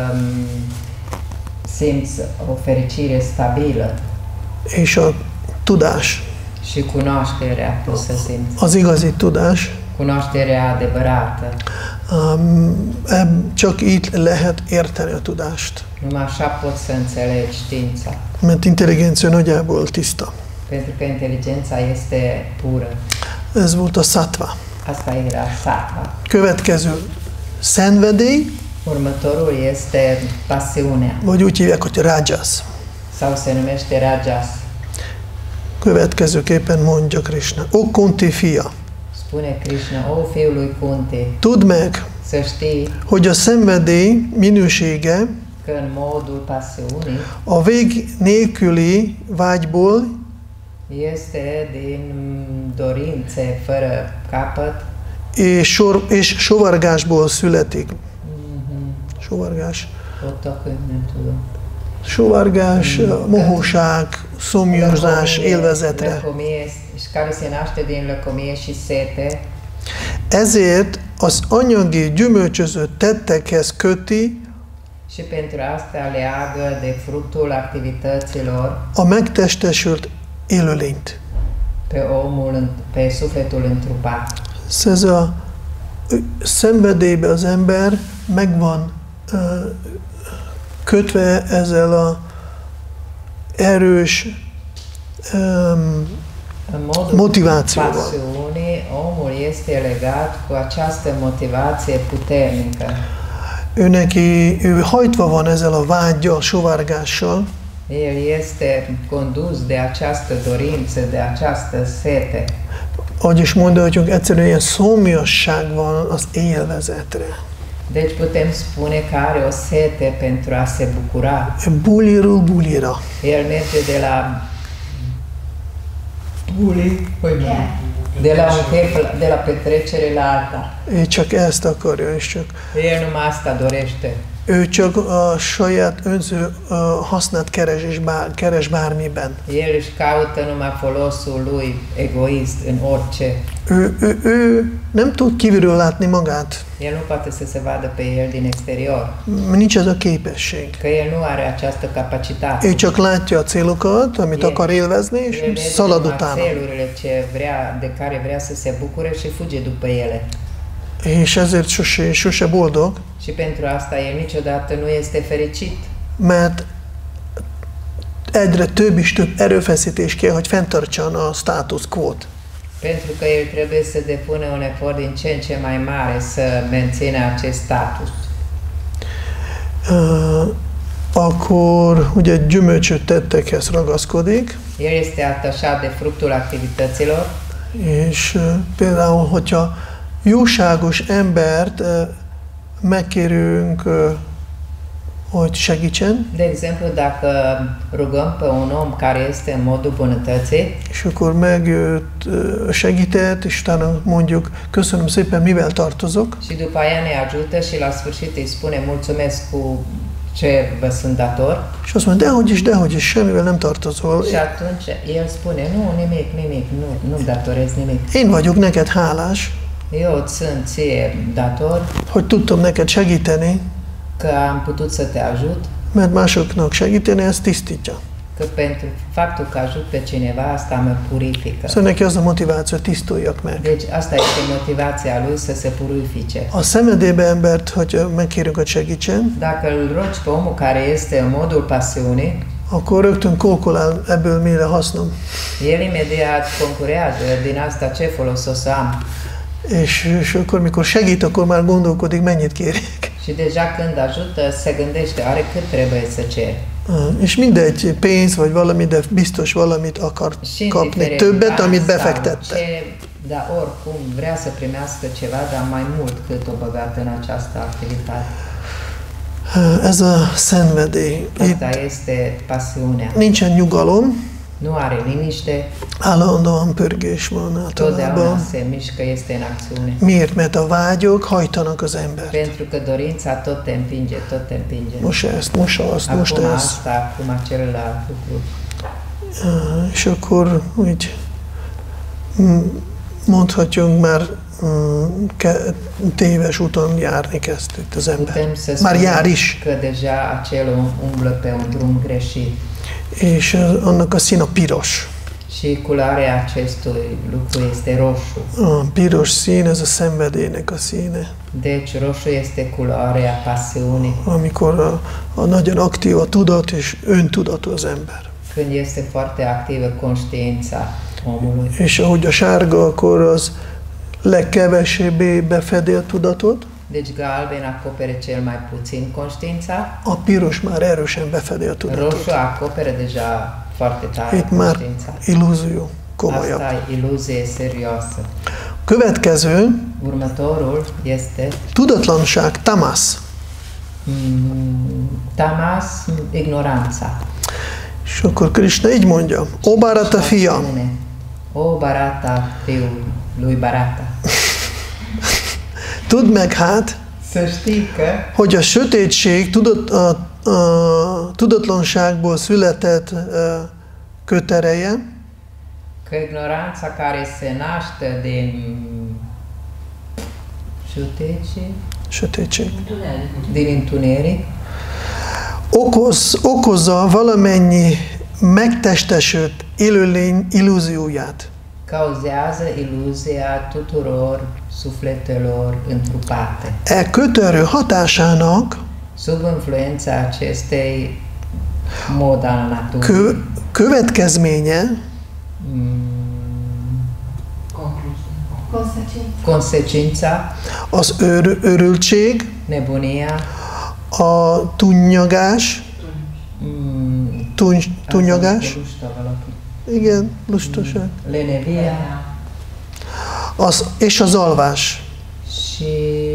simți o fericire stabilă és a tudás, și cunoașterea poți să simți. az igazi tudás, Cunoașterea adevărată, Csak így lehet érteni a tudást. Numai așa poți să înțelegi știința. Mert intelligencia nagyjából tiszta. Pentru că inteligența este pură. Ez volt a sattva. Asta era sattva. Következő szenvedély, Următorul este pasiunea. vagy úgy hívják, hogy rajas. Sau se numește rajas. Következőképpen mondja Krishna. O Kunti fia, Spune Krishna, o fiul lui Kunti, tudd meg, să știi hogy a szenvedély minősége că în modul pasiunii a vég nélküli vágyból este din dorințe fără capăt és sovargásból születik. Sovargás. nem tudom. Sovargás, mohóság, szomjazás, élvezetre. Lăcomie, și care se naște din lăcomie și sete. Ezért az anyagi gyümölcsöző tettekhez köti Și pentru asta leagă de fructul activităților a megtestesült élőlényt. pe sufletul întrupat. Ez a szenvedélybe az ember meg van kötve ezzel a erős motivációval. Pasiunii, omul este legat cu această motivație puternică. Ő hajtva van ezzel a vággyal, sovárgással. El este condus de această dorință, de această sete. Ahogy is mondhatjuk, egyszerűen ilyen szomjasság van az élvezetre. Deci putem spune că are o sete pentru a se bucura. Buliról bulira. El merge de la buli, de la petrecere la alta. Ő csak ezt akarja, és csak El numai asta dorește. ő csak a saját önző hasznát keres, és keres bármiben. El își caută numai folosul lui egoist în orice. Ő nem tud kívülről látni magát. El nu poate să se vadă pe el din exterior. Nincs ez a képesség. Că el nu are această capacitate. Ő csak látja a célokat, amit akar élvezni, és szalad utána. Celurile de care vrea să se bucure și fuge după ele. És ezért sose boldog. Și pentru asta el niciodată nu este fericit. Mert egyre több és több erőfeszítés kell, hogy fenntartsan a status quo-t. Pentru că el trebuie să depună un efort din ce în ce mai mare să mențină acest status. Akkor ugye gyümölcsöt tettekhez ragaszkodik. El este atașat de fructul activităților. És például, hogyha jóságos embert megkérünk, hogy segítsen, De exemplu, dacă rugăm pe un om care este în modul bunătății és akkor megjött, segített, és utána mondjuk, köszönöm szépen, mivel tartozok, și după aia ne ajută și la sfârșit îi spune mulțumesc cu ce vă sunt dator. és azt mondja, dehogy is, semmivel nem tartozol. Și atunci el spune, nu, nimic, nu-mi datorez nimic. Én vagyok neked hálás, Eu îți sunt ție dator hogy tudtam neked segíteni, că am putut să te ajut, mert másoknak segíteni, ez tisztítja. că pentru faptul că ajut pe cineva, asta mă purifică. Szóval neki az a motiváció, hogy tisztuljak meg. Deci asta este motivația lui să se purifice. A szenvedélybe embert, hogy megkérünk, hogy segítsen, Dacă îl rogi pe omul care este în modul pasiunii, akkor rögtön kalkulál, ebből mire hasznom. el imediat concurează din asta ce folos o să am. És akkor, mikor segít, akkor már gondolkodik, mennyit kérjek. Și deja când ajută, se gândește, are cât trebuie să cer. És mindegy, pénz vagy valami, de biztos valamit akar Și kapni, indiferent többet, bani amit sau befektette. ce, dar oricum vrea să primească ceva, dar mai mult cât o băgată în această activitate. Ez a szenvedély. Itt Asta este pasiunea. nincsen nyugalom, Nu are liniște, állandóan pörgés van totdeauna általában. se mișcă, este în acțiune. Miért? Mert a vágyok hajtanak az embert. Pentru că dorința tot te împinge, tot te împinge. Most ezt, most azt, most Acum ezt. asta, acum celălalt lucru. És akkor úgy mondhatjunk már téves úton járni kezd itt az ember. Putem să Már jár spunem is. că deja acel om umblă pe un drum greșit. És annak a szína piros. Și culoarea acestui lucru este roșu. A piros szín, ez a szenvedélynek a színe. Deci roșu este culoarea pasiunii. Amikor nagyon aktív a tudat és öntudatú az ember. Când este foarte activă conștiința omului. És ahogy a sárga, akkor az legkevesebbé befedi a tudatot. Deci galben acopere cel mai puțin conștiința. A piros már erősen befedi a tudatot. Roșu acopere deja foarte tare Itt már conștiința. illúzió, komolyabb. Asta e iluzie serioasă. Következő, Următorul este tudatlanság, tamas. tamas, ignoranța. És akkor Krishna így mondja, O Bharata fia, O Bharata, fiul lui Bharata. tudd meg hát, Să știi că hogy a sötétség tudatlanságból született kötereje, că ignoranța care se naște din sötétség, din întuneric, okozza valamennyi megtestesült élőlény illúzióját. cauzează iluzia tuturor sufletelor întrupate. E kötörő hatásának Sub influența acestei mod al naturii, következménye consecința, az örültség, nebunia, a tunnyagás, tunnyagás, lusta valaki, igen, lustaság, lenevia és az alvás. și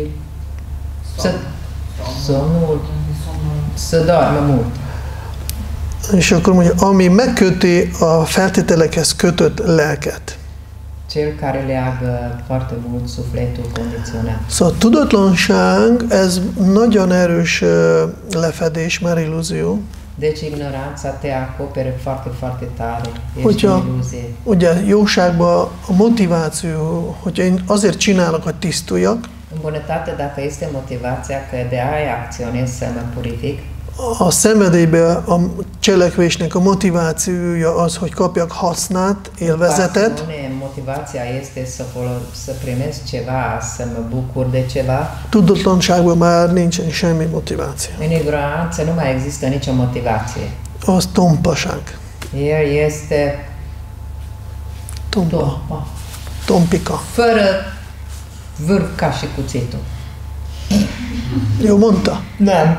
somnul, să doarmă mult. És akkor mondja, ami megköti a feltételekhez kötött lelket. Cel care leagă foarte mult sufletul condiționat. Szóval a tudatlanság, ez nagyon erős lefedés, már illúzió. Deci ignoranța te acopere foarte, foarte tare. Ești Hogyha, în iluzie. ugye jóságban a motiváció, hogyha én azért csinálok, hogy tisztuljak, În bunătate, dacă este motivația că de aia acționez să mă purific, a szenvedélyben a cselekvésnek a motivációja az, hogy kapjak hasznát, élvezetet. pasiune, motivația este să primesc ceva, să mă bucur de ceva. Tudatlanságban már nincsen semmi motiváció. În ignoranță nu mai există nicio motivație. Az tompaság. El este tompa, Tompika. fără vârf ca și cuțitul. Jó mondta? Nem.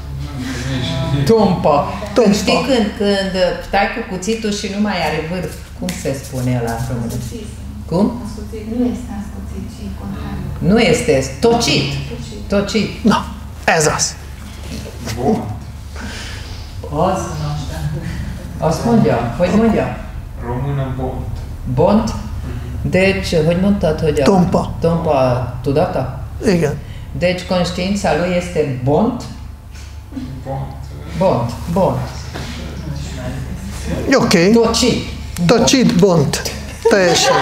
Tompa. Tompa. Știi când stai cu cuțitul și nu mai are vârf, cum se spune la română? Cum? Nu este ascuțit, ci contrariu. Nu este, tocit. Tocit. Na, ez az. Az? Azt mondja? Hogy mondja? Română bont. Bont? Deci, hogy mondtad, hogy a... Tompa. Tompa tudata? Igen. Deci conștiința lui este bont? Bont. Bont, bont. Oké. Tocit. Tacsit, bont. Teljesen.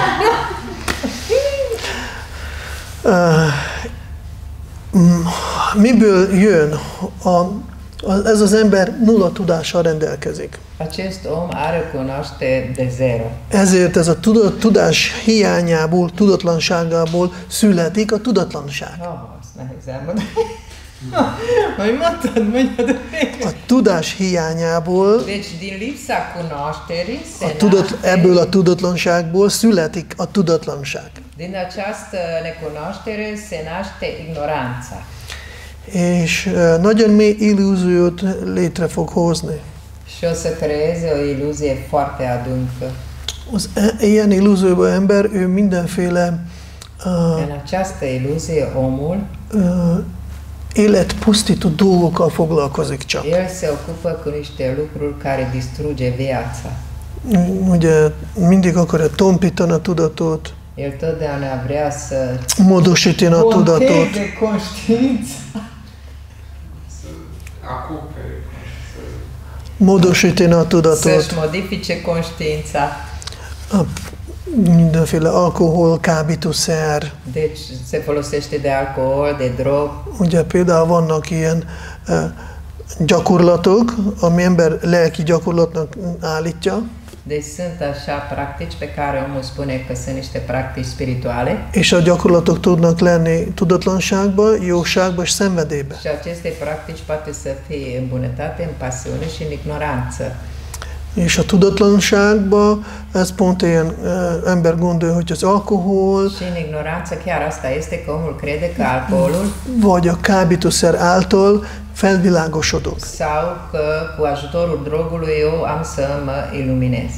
Miből jön? Ez az ember nulla tudással rendelkezik. Acest om are cunoaște de zero. Ezért ez a tudás hiányából, tudatlanságából születik a tudatlanság. Azt nehéz elmondani. Hogy mondjad végre. A tudás hiányából, Deci din lipsa cunoașterii se ebből a tudatlanságból születik a tudatlanság. din această necunoaștere se naște ignoranța. És nagyon mély illúziót létre fog hozni. Și o să creeze o iluzie foarte adâncă. Az ilyen illúzióban ember, ő mindenféle În această iluzie, omul, életpusztító dolgokkal foglalkozik csak. el se ocupă cu niște lucruri care distruge viața. Ugye mindig akarja tompítani a tudatot, El totdeauna vrea să módosítani a tudatot, monteze conștiința. Să acopere. módosítani a tudatot, Să-și modifice conștiința. mindenféle alkohol, kábítószer. Deci se folosește de alcool, de drog. Ugye például vannak ilyen gyakorlatok, ami ember lelki gyakorlatnak állítja. Deci sunt așa practici pe care omul spune că sunt niște practici spirituale. És a gyakorlatok tudnak lenni tudatlanságba, jóságba és szenvedélybe. Și aceste practici poate să fie în bunătate, în pasiune și în ignoranță. És a tudatlanságba, ez pont ilyen ember gondolja, hogy az alkohol, Și în ignoranță chiar asta este că omul crede că alcoolul vagy a kábítószer által felvilágosodok. sau că cu ajutorul drogului eu am să mă iluminez.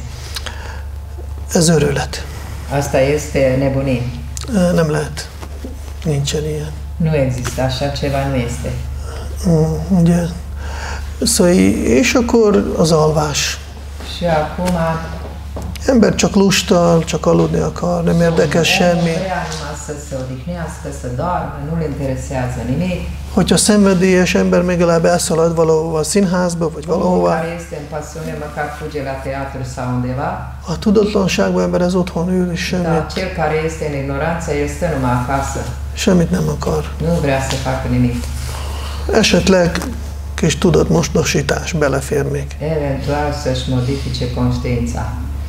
Ez örület. Asta este nebunie. Nem lehet. Nincsen ilyen. Nu există, așa ceva nu este. Ugye? Szóval, és akkor az alvás. Și acum Ember csak lustal, csak aludni akar, nem érdekel semmi. vrea numai să se odihnească, să doarmă, nu-l interesează nimic. Hogyha szenvedélyes ember még legalább elszalad valahova a színházba, vagy Omul valahova. care este în pasiune măcar fuge la teatru sau undeva, A tudatlanságban ember ez otthon ül, és dar semmit, cel care este în ignoranță, el stă numai acasă. semmit nem akar. Nu vrea să facă nimic. Esetleg kis tudatmosdosítás belefér még. Eventual să-și modifice conștiința.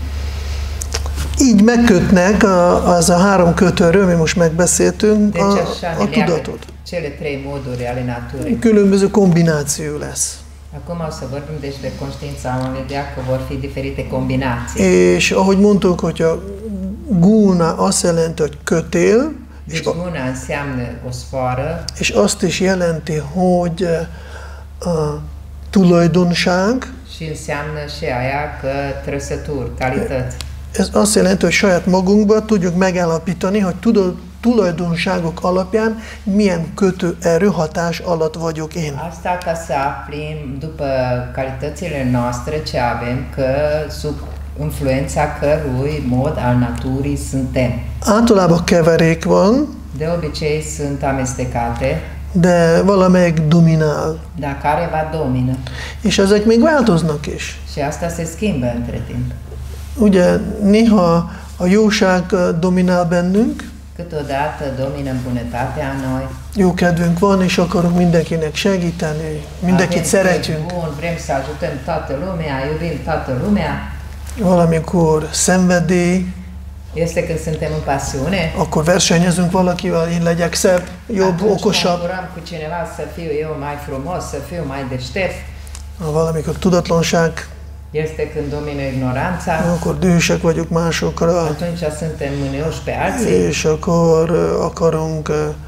Így megkötnek az a három kötőről, mi most megbeszéltünk, Deci așa a ne leagă tudatot. cele trei moduri ale naturii. Különböző kombináció lesz. Acum o să vorbim deci de conștiința, vom vedea că vor fi diferite combinații. És ahogy mondtuk, hogy a guna azt jelenti, hogy kötél, Deci guna înseamnă o sfoară és azt is jelenti, hogy a tulajdonság. și înseamnă și aia că trăsături, calități. Ez azt jelenti, hogy saját magunkban tudjuk megállapítani, hogy tulajdonságok alapján milyen kötőerő hatás alatt vagyok én. Asta ca să aflim după calitățile noastre ce avem, că sub influența cărui mod al naturii suntem. Általában keverék van, De obicei sunt amestecate, de valamelyik dominál. dar careva domină. És ezek még változnak is. Și asta se schimbă între timp. Ugye néha a jóság dominál bennünk, Câteodată domină bunătatea în noi. jó kedvünk van, és akarunk mindenkinek segíteni, mindenkit Avem szeretünk. chef bun, vrem să ajutăm toată lumea, iubim toată lumea. Valamikor szenvedély, Este când suntem în pasiune. akkor versenyezünk valakivel, én legyek szebb, jobb, Atunci ne okosabb. apurăm cu cineva să fiu eu mai frumos, să fiu mai deștept. Valamikor tudatlanság, Este când domină ignoranța. akkor dühösek vagyunk másokra, Atunci suntem mânioși pe alții. és akkor akarunk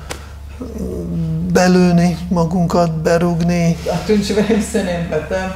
belőni magunkat, berúgni. Atunci vrem să ne împătăm.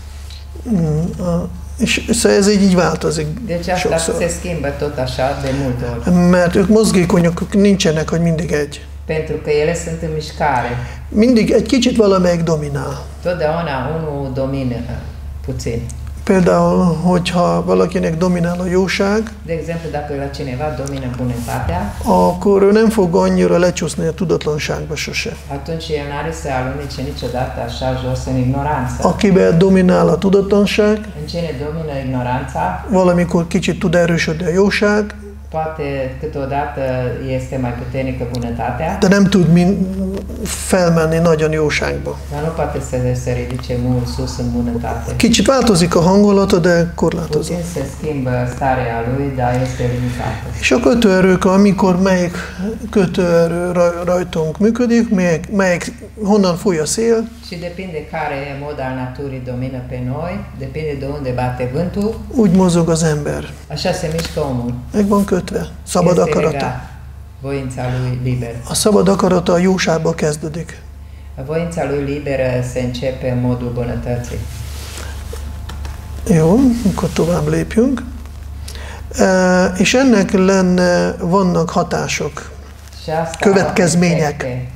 És szóval ez így változik Deci asta sokszor. se schimbă tot așa de multe ori. Mert ők mozgékonyak, ők nincsenek, hogy mindig egy. Pentru că ele sunt în mișcare. Mindig egy kicsit valamelyik dominál. Totdeauna unul domină puțin. Például, hogyha valakinek dominál a jóság, De exemplu, dacă la cineva domină bunătatea, akkor ő nem fog annyira lecsúszni a tudatlanságba sose. atunci el n-are să alunece niciodată așa jos în ignoranță. Akiben dominál a tudatlanság, În cine domină ignoranța, valamikor kicsit tud erősödni a jóság, poate câteodată este mai puternică bunătatea, de nem tud felmenni nagyon jóságba. dar nu poate să se ridice mult sus în bunătate. Kicsit változik a hangulata, de korlátozott. Puțin se schimbă starea lui, dar este limitată. És a kötőerők, amikor melyik kötőerő rajtunk működik, melyik honnan fúj a szél, Și depinde care mod al naturii domină pe noi, depinde de unde bate vântul, úgy mozog az ember. așa se mișcă omul. Meg van kötve. Szabad Este akarata. legat voința lui liberă. A szabad akarata a jóságba kezdődik. Voința lui liberă se începe în modul bunătății. Jó, akkor tovább lépjünk. És ennek vannak hatások, Și asta következmények, efecte,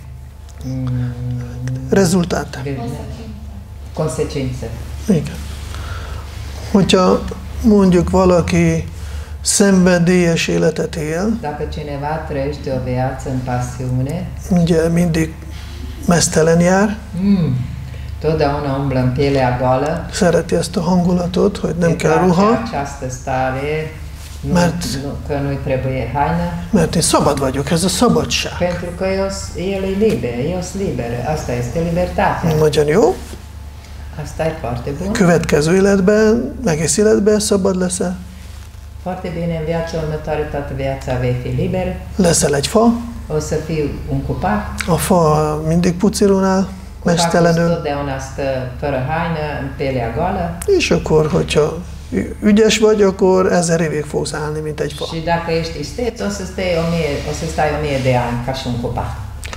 rezultáta. consecințe. Igen. Hogyha mondjuk valaki szenvedélyes életet él, Dacă cineva trăiește o viață în pasiune, ugye mindig meztelen jár, totdeauna umblă în pielea goală, szereti ezt a hangulatot, hogy nem kell îi place ruha, această stare, că nu-i trebuie haină, mert én szabad vagyok, ez a szabadság. pentru că el e liber, eu sunt liberă, asta este libertatea. Nagyon jó. Asta e foarte bun. Következő életben, egész életben szabad leszel. Foarte bine, în viața următoare, toată viața vei fi liber. Leszel egy fa, O să fii un copac. a fa mindig pucirul áll, Copacul mesztelenül, totdeauna stă fără haină, în pielea goală. és akkor, hogyha ügyes vagy, akkor 1000 évig fogsz állni, mint egy fa. Și dacă ești isteț, o să stai 1000 de ani ca și un copac.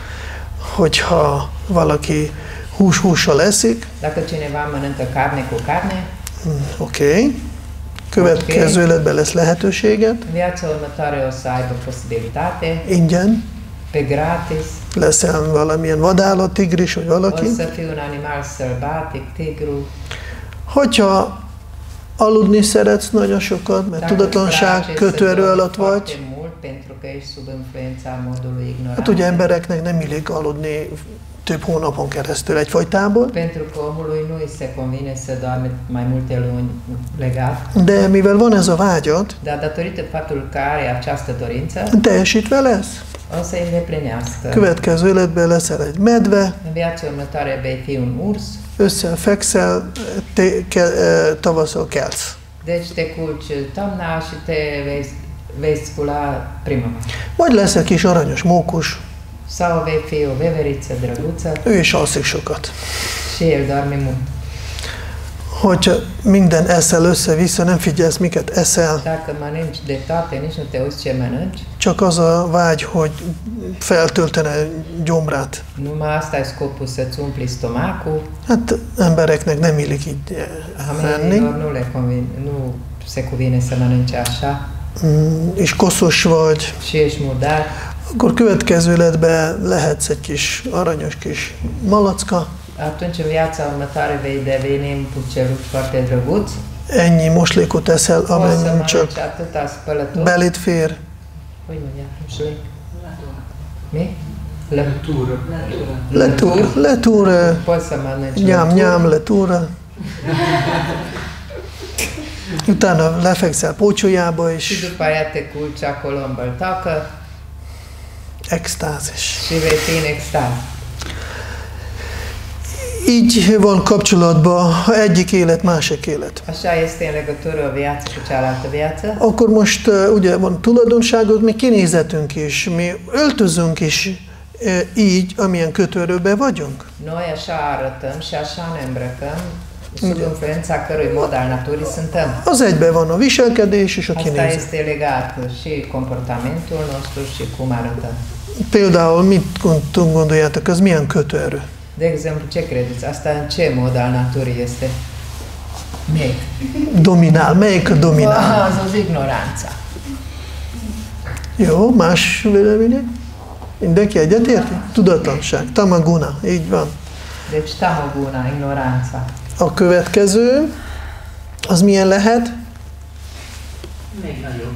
Hogyha valaki hússal eszik, Dacă cineva mănâncă carne cu carne, oké. Következő életben lesz lehetőséged, în viața următoare o să aibă posibilitate, ingyen, pe gratis, leszel valamilyen vadállat, tigris vagy o valaki. să fii un animal sălbatic, tigru. Hogyha aludni szeretsz nagyon sokat, mert Dacă tudatlanság, îți place să kötőerő dormi alatt foarte vagy, mult pentru că ești sub influența modului ignorant. hát ugye embereknek nem illik aludni több hónapon keresztül egyfajtából, Pentru că omului nu îi se convine să doarme mai multe luni legat, de mivel van ez a vágyad, dar datorită faptului că are această dorință, teljesítve lesz. o să îi îndeplinească. Következő életben leszel egy medve, În viața următoare vei fi un urs, összefekszel, tavasszal kelsz. deci te culci toamna și te vei scula primăvara. Vagy lesz egy kis aranyos mókus, Sau vei fi o veveriță drăguță ő is alszik sokat. și el doarme mult. Hogyha minden eszel össze-vissza, nem figyelsz, miket eszel, Dacă mănânci de toate, nici nu te uiți ce mănânci, csak az a vágy, hogy feltöltene gyomrát. numai asta e scopul, să-ți umpli stomacul. Hát embereknek nem illik így enni, Oamenilor nu se cuvine să mănânce așa és koszos vagy, și ești murdar. akkor következő életben lehetsz egy kis aranyos kis malacka, Atunci în viața următoare vei deveni un puceluș foarte drăguț. ennyi moslékot eszel, O să amennyi mănânci csak atâta spălături. belét fér. Hogy mondják, moslék? Mi? Lătură. Letúr, Poți să mănânci nyám, letúr. Utána lefekszel pócsójába, și és după aia te culci acolo în băltoacă extázis. și vei fi în extaz. Így van kapcsolatban egyik élet, másik élet. Așa este în legătură o viață cu cealaltă viață. Akkor most ugye van tulajdonságok, mi kinézetünk is, mi öltözünk is így, amilyen kötőerőben vagyunk. Noi așa arătăm și așa ne îmbrăcăm sub influența cărui mod al naturii suntem. Az egyben van a viselkedés és a Asta kinézet. este legat și comportamentul nostru și cum arătăm. Például mit gondoljátok, az milyen kötőerő? De exemplu, ce credeți? Asta în ce mod al naturii este? Melyik? Dominál, melyik a dominál? Az ignoranța. Jó, más vélemények? Mindenki egyetérti? Tudatlanság, tamaguna, így van. Deci tamaguna, ignoranța. A következő, az milyen lehet? Még nagyobb.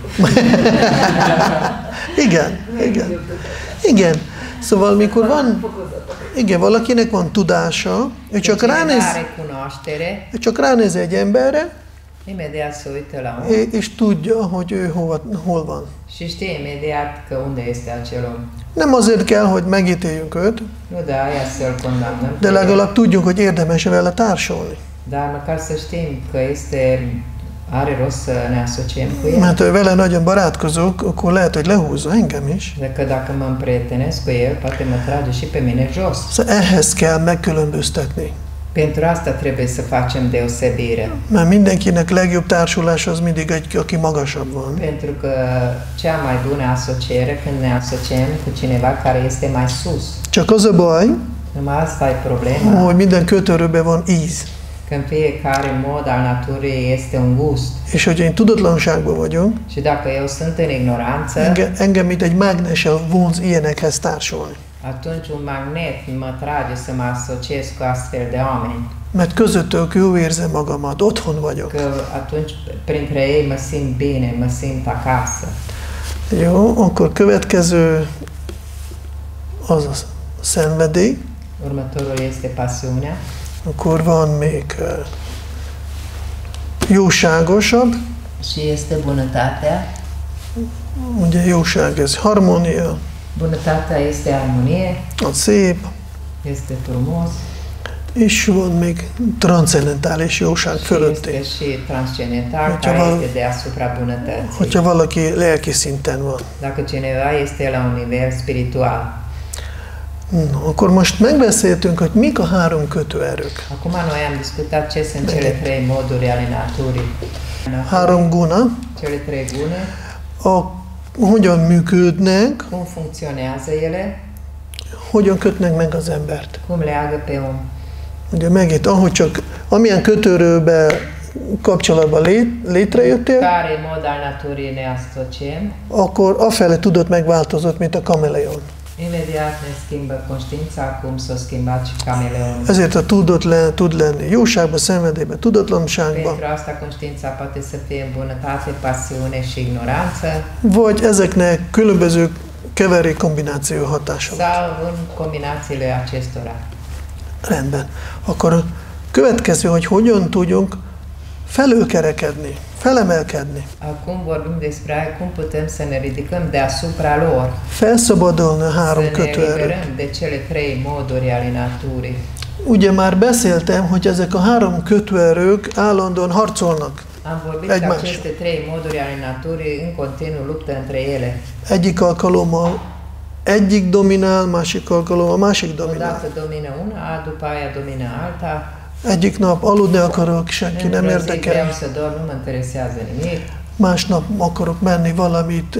Igen. Szóval mikor van, igen, valakinek van tudása, ő csak Are cunoaștere, ránéz egy emberre, imediat se uită la om és tudja, hogy ő hol van. și știe imediat că unde este acel om. Nem azért kell, hogy megítéljünk őt, Nu de aia să-l condamnăm, de legalább tudjuk, hogy érdemes vele társulni. dar măcar să știm că are rost să ne asociem cu el. Mert ha vele nagyon barátkozok, akkor lehet, hogy lehúzza engem is. Că dacă mă împrietenesc cu el, poate mă trage și pe mine jos. Szóval ehhez kell megkülönböztetni. Pentru asta trebuie să facem deosebire. Mert mindenkinek legjobb társulás az mindig egy, aki magasabb van. Pentru că cea mai bună asociere când ne asociem cu cineva care este mai sus. Csak az a baj, Numai asta e problema. hogy minden kötőerőben van íz. Că în fiecare mod al naturii este un gust. És hogyha én tudatlanságban vagyok, Și dacă eu sunt în ignoranță, engem mint egy mágnessel vonz ilyenekhez társulni. atunci un magnet mă trage să mă asociez cu astfel de oameni. Mert közöttök jól érzem magamat, otthon vagyok. Că atunci printre ei mă simt bine, mă simt acasă. Jó, akkor következő az a szenvedély. Următorul este pasiunea. Akkor van még jóságosabb. Și este bunătatea. Ugye jóság, ez harmónia, Bunătatea este armonie, az szép, este frumos. És van még transzendentális jóság fölötti. Este și transcendental, care este deasupra bunătății. Hogyha valaki lelki szinten van. Dacă cineva este la un nivel spiritual. No, akkor most megbeszéltünk, hogy mik a 3 kötőerők. Acum noi am discutat ce sunt cele 3 moduri ale naturii. 3 guna. Cele 3 gune. Hogyan működnek, Cum funcționează ele? hogyan kötnek meg az embert. Cum leagă pe om? Ugye megint, ahogy csak amilyen kötőerőbe kapcsolatban létrejöttél, Care mod al naturii ne asociem? akkor afele tudod megváltozott, mint a kameleon. Imediat ne schimbă conștiința, cum s-a schimbat și cameleonul. Ezért tud lenni jóságban, szenvedélyben, tudatlanságban, Pentru asta conștiința poate să fie în bunătate, pasiune și ignoranță, vagy ezeknek különböző keverék kombináció hatása van. sau în combinațiile acestora. Rendben. Akkor a következő, hogy hogyan tudjunk felülkerekedni, felemelkedni, Acum vorbim despre cum putem să ne ridicăm deasupra lor, felszabadulni a 3 să ne kötőerőt. eliberăm de cele 3 moduri ale naturii. Ugye már beszéltem, hogy ezek a 3 kötőerők állandóan harcolnak. Am vorbit că Egymás. aceste 3 moduri ale naturii în continuu luptă între ele. Egyik alkalommal egyik dominál, másik alkalommal másik dominál. Odată domină una, după aia domină alta. Egyik nap aludni akarok, senki nem Într-o zi vreau érdekel. să dorm, nu mă interesează nimic. Másnap akarok menni valamit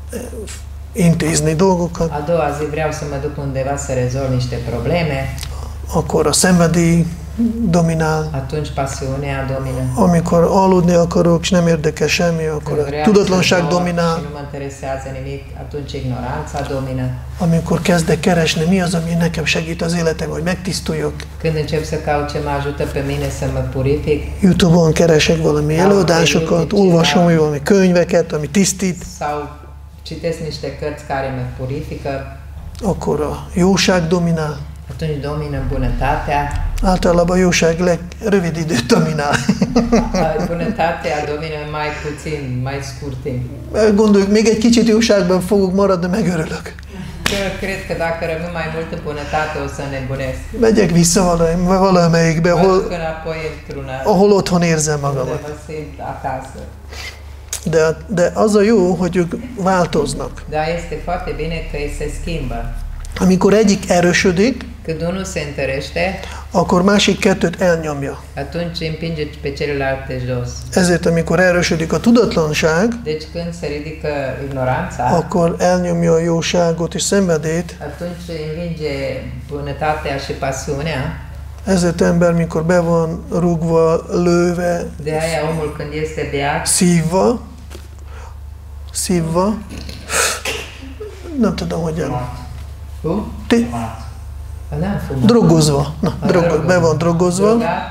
intézni dolgokat, A doua zi vreau să mă duc undeva să rezolv niște probleme. akkor a szenvedély dominál. Atunci pasiunea domină. Amikor aludni akarok, és nem érdekel semmi, akkor Când a vreau să tudatlanság dorm dominál. și nu mă interesează nimic, atunci ignoranța domină. Amikor kezdek keresni, mi az, ami nekem segít az életem, hogy megtisztuljak. Când încep să caut ce mă ajută pe mine să mă purific, YouTube-on keresek valami előadásokat, olvasom valami könyveket, ami tisztít, sau citesc niște cărți care mă purifică, akkor a jóság dominál. atunci domină bunătatea. Általában a jóság rövid időt dominál. Bunătatea domină mai puțin, mai scurt timp. Gondoljuk, még egy kicsit jóságban fogok maradni, megörülök. Eu cred că dacă rămân mai mult în bunătate o să nebunesc. Megyek vissza valamelyikbe, Mă duc înapoi într-una ahol otthon érzem unde magamat. mă simt acasă. De az a jó, hogy ők változnak. Dar este foarte bine că se schimbă. Amikor egyik erősödik, Când unul se întărește, akkor másik kettőt elnyomja. atunci împinge pe celelalte jos. Ezért, amikor erősödik a tudatlanság, Deci când se ridică ignoranța, akkor elnyomja a jóságot és szenvedélyt. atunci învinge bunătatea și pasiunea. Ezért ember, mikor be van rúgva, lőve, De aia omul când este beat, szívva, nem tudom, hogyan. Drogozva. Be van drogozva.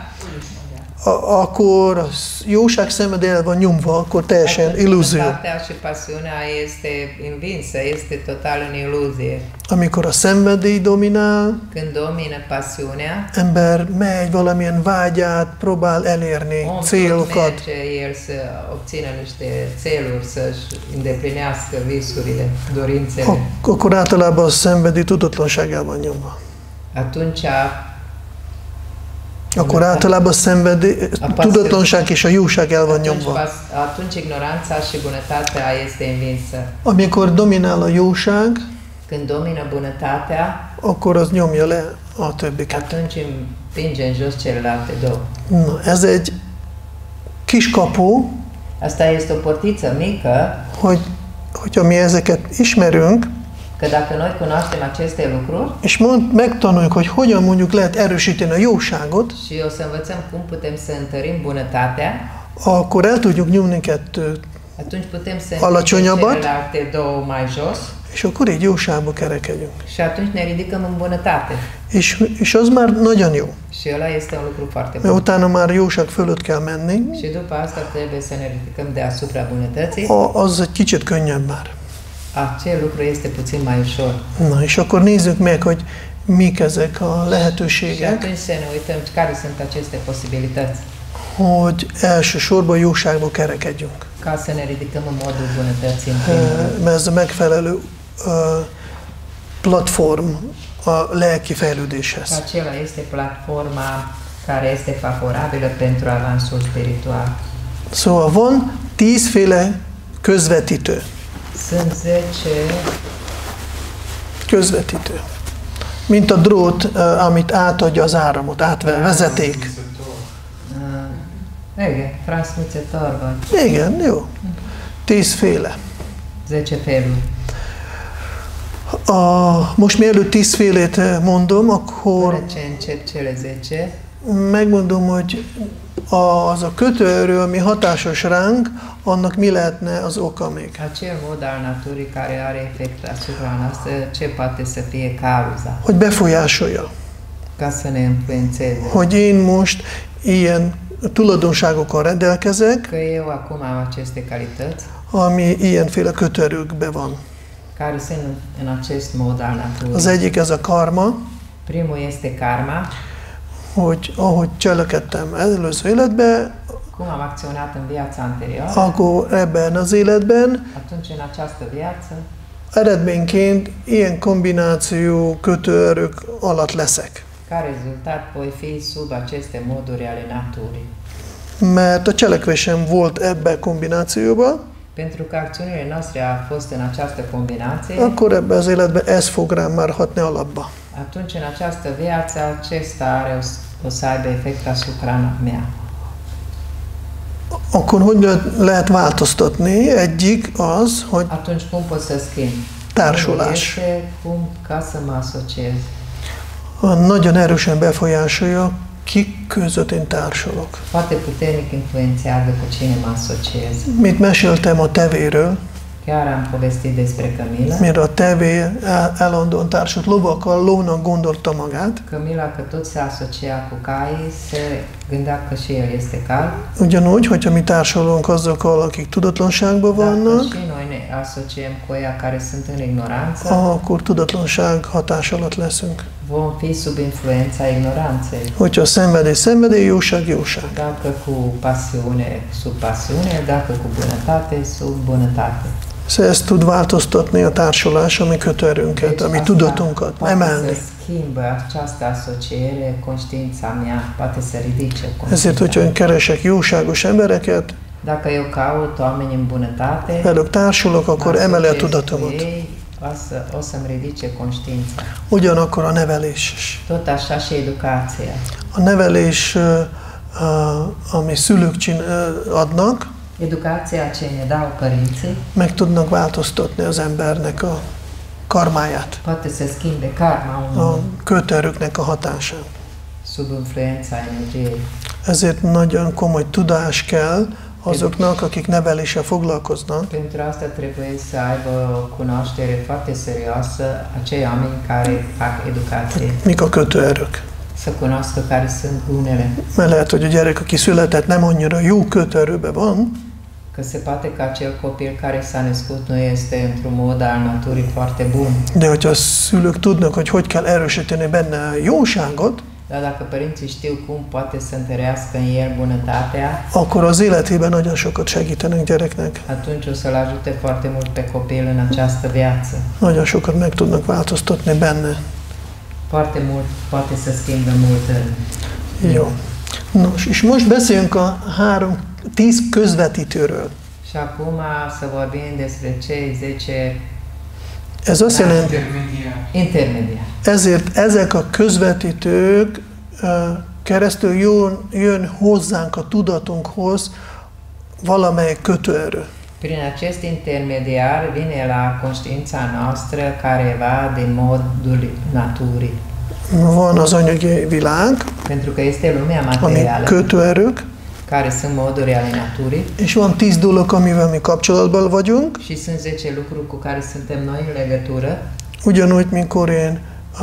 Akkor a jóság szenvedély el van nyomva, akkor teljesen illúzió. Bunătatea și pasiunea este învinsă, este total în iluzie. Amikor a szenvedély dominál, Când domină pasiunea, ember megy valamilyen vágyát, próbál elérni om célokat. merge el să obțină niște țeluri, să-și îndeplinească visurile, dorințele. Akkor általában a szenvedély tudatlanság el van nyomva. Atunci Akkor általában a szenvedély, tudatlanság és a jóság el van nyomva. Atunci ignoranța și bunătatea este învinsă. Amikor dominál a jóság, Când domină bunătatea, akkor az nyomja le a többiket. atunci împinge în jos celelalte două. Na, ez egy kis kapu, Asta este o portiță mică, hogyha mi ezeket ismerünk, că dacă noi cunoaștem aceste lucruri és megtanuljuk, hogy hogyan mondjuk lehet erősíteni a jóságot, și o să învățăm cum putem să întărim bunătatea, akkor el tudjuk nyomni kettőt, atunci putem să alacsonyabbat, celelalte două mai jos és akkor így jóságba kerekedjünk. și atunci ne ridicăm în bunătate. És az már nagyon jó. Și ăla este un lucru foarte Mert bun. utána már jóság fölött kell menni, Și după asta trebuie să ne ridicăm deasupra bunătății. az egy kicsit könnyebb már. Acel lucru este puțin mai ușor. Na, és akkor nézzük meg, hogy mik ezek a Și lehetőségek, atunci să ne uităm care sunt aceste posibilități hogy elsősorban jóságba kerekedjünk. ca să ne ridicăm în modul bunătății în primul rând. Mert ez a megfelelő platform a lelki fejlődéshez. Acela este platforma care este favorabilă pentru avansul spiritual. Szóval van 10 féle közvetítő. Sunt 10 Közvetítő. Mint a drót, amit átadja az áramot, vezeték. igen, transmițător vagy. Igen, jó. 10 féle. 10 feluri. Most mielőtt 10 félét mondom, akkor Până ce încep cele 10, megmondom, hogy az a kötőerő, ami hatásos ránk, annak mi lehetne az oka még. acel mod al naturii care are efect asupra noastră, ce poate să fie cauza, Hogy befolyásolja. ca să ne influențeze. Hogy én most ilyen tulajdonságokkal rendelkezek, Că eu acum am aceste calități ami ilyenféle kötőerőkben van. care sunt în acest mod al naturii. Az egyik ez a karma, Primul este karma. hogy ahogy cselekedtem előző életben, Cum am acționat în viața anterioară, akkor ebben az életben atunci în această viață, eredményként ilyen kombináció kötőerők alatt leszek. ca rezultat voi fi sub aceste moduri ale naturii. Mert a cselekvésem volt ebbe kombinációba, Pentru că acțiunile noastre au fost în această combinație, akkor ebbe az életben ez fog rám már hatni alapba. atunci în această viață acesta are o să aibă efect asupra mea. Akkor hogy lehet változtatni? Egyik az, hogy Atunci cum pot să schimb? társulás. Este cum ca să mă asociez. Nagyon erősen befolyásolja, kik között én társulok. Foarte puternic influențează cu cine mă asociez. Mit meséltem a tevéről, Chiar am povestit despre Camila. mire a tevé állandóan társult lovakkal, lónak gondolta magát. Camila, că tot se asocia cu caii, se gândea că și el este cal. Ugyanúgy, hogyha mi társulunk azokkal, akik tudatlanságban Dacă vannak, și noi ne asociem cu ea care sunt în ignoranță, akkor tudatlanság hatás alatt leszünk. vom fi sub influența ignoranței. Hogyha szenvedély, jóság, jóság. Dacă cu pasiune, sub pasiune, dacă cu bunătate, sub bunătate. Szóval ezt tud változtatni a társulás, ami kötőerőnket, ami tudatunkat poate emelni. să schimbă această asociere, conștiința mea, poate să ridice Ezért, hogyha én keresek jóságos embereket, Dacă eu caut oameni în bunătate, velük társulok, akkor mă emeli a asociez cu tudatomat. ei, o să-mi ridice conștiința. Ugyanakkor a nevelés is. Tot așa și educația. A nevelés, ami szülők adnak, Educația ce ne dau părinții meg tudnak változtatni az embernek a karmáját, poate să schimbe karma a omului kötőerőknek a hatásán. sub influența energiei. Ezért nagyon komoly tudás kell azoknak, akik neveléssel foglalkoznak, Pentru asta trebuie să aibă o cunoaștere foarte serioasă acei oameni care fac educație. mik a kötőerők. Să cunoască care sunt unele. Mert lehet, hogy a gyerek, aki született, nem annyira jó kötőerőben van, Că se poate că acel copil care s-a născut nu este într-un mod al naturii foarte bun. de hogyha a szülők tudnak, hogy kell erősíteni benne a jóságot, Dar dacă părinții știu cum poate să întărească în el bunătatea, akkor az életében nagyon sokat segítenek gyereknek. atunci o să-l ajute foarte mult pe copil în această viață. Nagyon sokat meg tudnak változtatni benne. Foarte mult poate să schimbe mult în... Jó. Nos, és most beszéljünk a 10 közvetítőről. Și acum să vorbim despre cei 10 Ez azt jelenti, Intermediar. intermediari. ezért ezek a közvetítők keresztül jön hozzánk a tudatunkhoz valamelyik kötőerő. Prin acest intermediar vine la conștiința noastră careva de modul naturii. Van az anyagi világ, Pentru că este lumea ami materială, kötőerők, care sunt moduri ale naturii, és van 10 dolog, amivel mi kapcsolatban vagyunk. și sunt 10 lucruri cu care suntem noi în legătură. Ugyanúgy, mikor én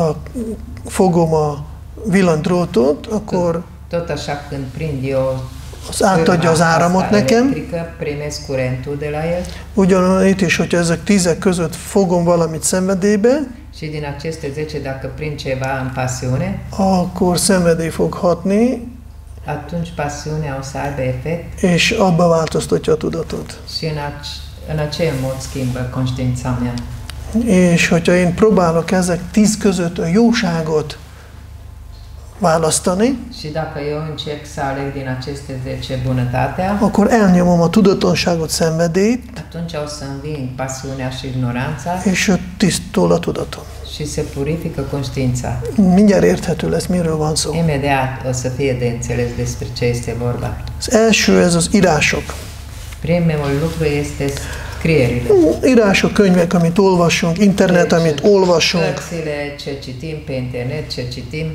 fogom a villanydrótot, akkor Tot așa când prind eu az átadja az áramot nekem. electrică, primesc curentul de la el Ugyanúgy itt is, hogyha ezek 10 között fogom valamit szenvedélybe, și din aceste 10, dacă prind ceva în pasiune, akkor szenvedély fog hatni, atunci pasiunea o să aibă efect és abba változtatja a tudatot. și în acel mod schimbă conștiința mea. És hogyha én próbálok ezek 10 között a jóságot választani, Și dacă eu încerc să aleg din aceste 10 bunătatea, akkor elnyomom a tudatlanságot, szenvedélyt, atunci o să înving pasiunea și ignoranța és tisztul a tudatom. și se purifică conștiința. Mindjárt érthető lesz, miről van szó. Imediat o să fie de înțeles despre ce este vorba. Az első, ez az írások. Primul lucru este scrierile. Írások, könyvek, amit olvasunk, internet, amit olvasunk, Cărțile, ce citim pe internet, ce citim.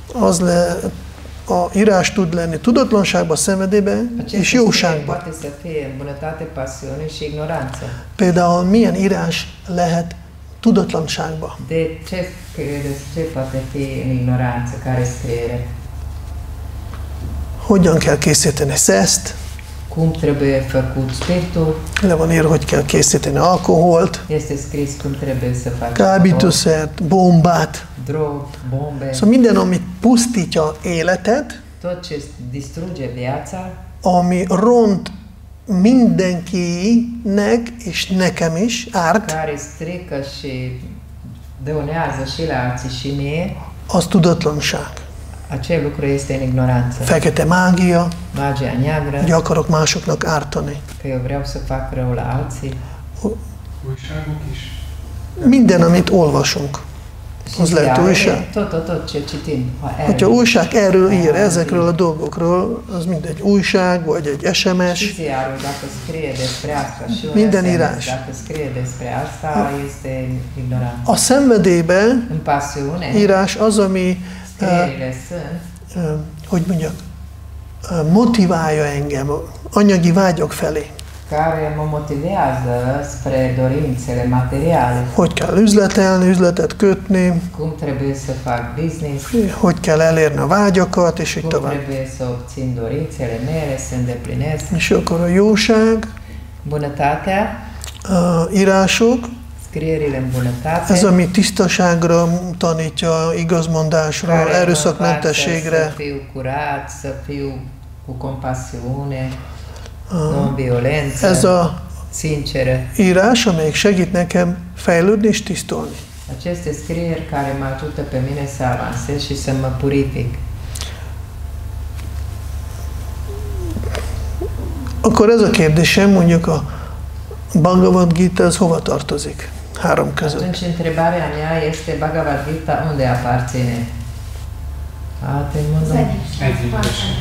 a írás tud lenni tudatlanságban, szenvedélyben és Aceste jóságban. poate să fie în bunătate, pasiune și ignoranță. Például milyen írás lehet tudatlanságban? De ce credeți, ce poate fi în ignoranță, care scriere? Hogyan kell készíteni szeszt, Cum trebuie făcut spiritul? le van írva, hogy kell készíteni alkoholt, Este scris cum trebuie să faci kábítószert, bombát. drog, bombe, Szóval minden, ami pusztítja életet, tot ce distruge viața, ami ront mindenkinek és nekem is árt, care strică și dăunează și la alții și mie, az tudatlanság. acel lucru este în ignoranță. Fekete mágia, Magia neagră, hogy akarok másoknak ártani. că eu vreau să fac rău la alții. Újságok is. Minden, amit olvasunk, Și az lehet ziarele, újság. tot ce citim. Hogyha újság erről ír, ezekről a dolgokról, az mindegy újság, vagy egy SMS, Și ziarul, dacă scrie despre asta și un Minden SMS, írás. dacă scrie despre asta, este ignorant. a szenvedélybe În pasiune, írás az, ami, scrierile sunt hogy mondjak, motiválja engem anyagi vágyak felé. care mă motivează spre dorințele materiale. Hogy kell üzletelni, üzletet kötni, Cum trebuie să fac business, hogy kell elérni a vágyakat, és így cum tovább. trebuie să obțin dorințele mele, să îndeplinesc. És akkor a jóság, Bunătatea, írások, scrierile în bunătate, ez, ami tisztaságra tanítja, igazmondásra, care mă învață erőszakmentességre, să fiu curat, să fiu cu compasiune, non-violență, ez a sinceră. írás, amelyik segít nekem fejlődni és tisztulni. Aceste scrieri care mă ajută pe mine să avansez și să mă purific. Akkor ez a kérdésem, mondjuk a Bhagavad Gita, ez hova tartozik? Három között. Atunci întrebarea mea este Bhagavad Gita unde aparține? Az egyik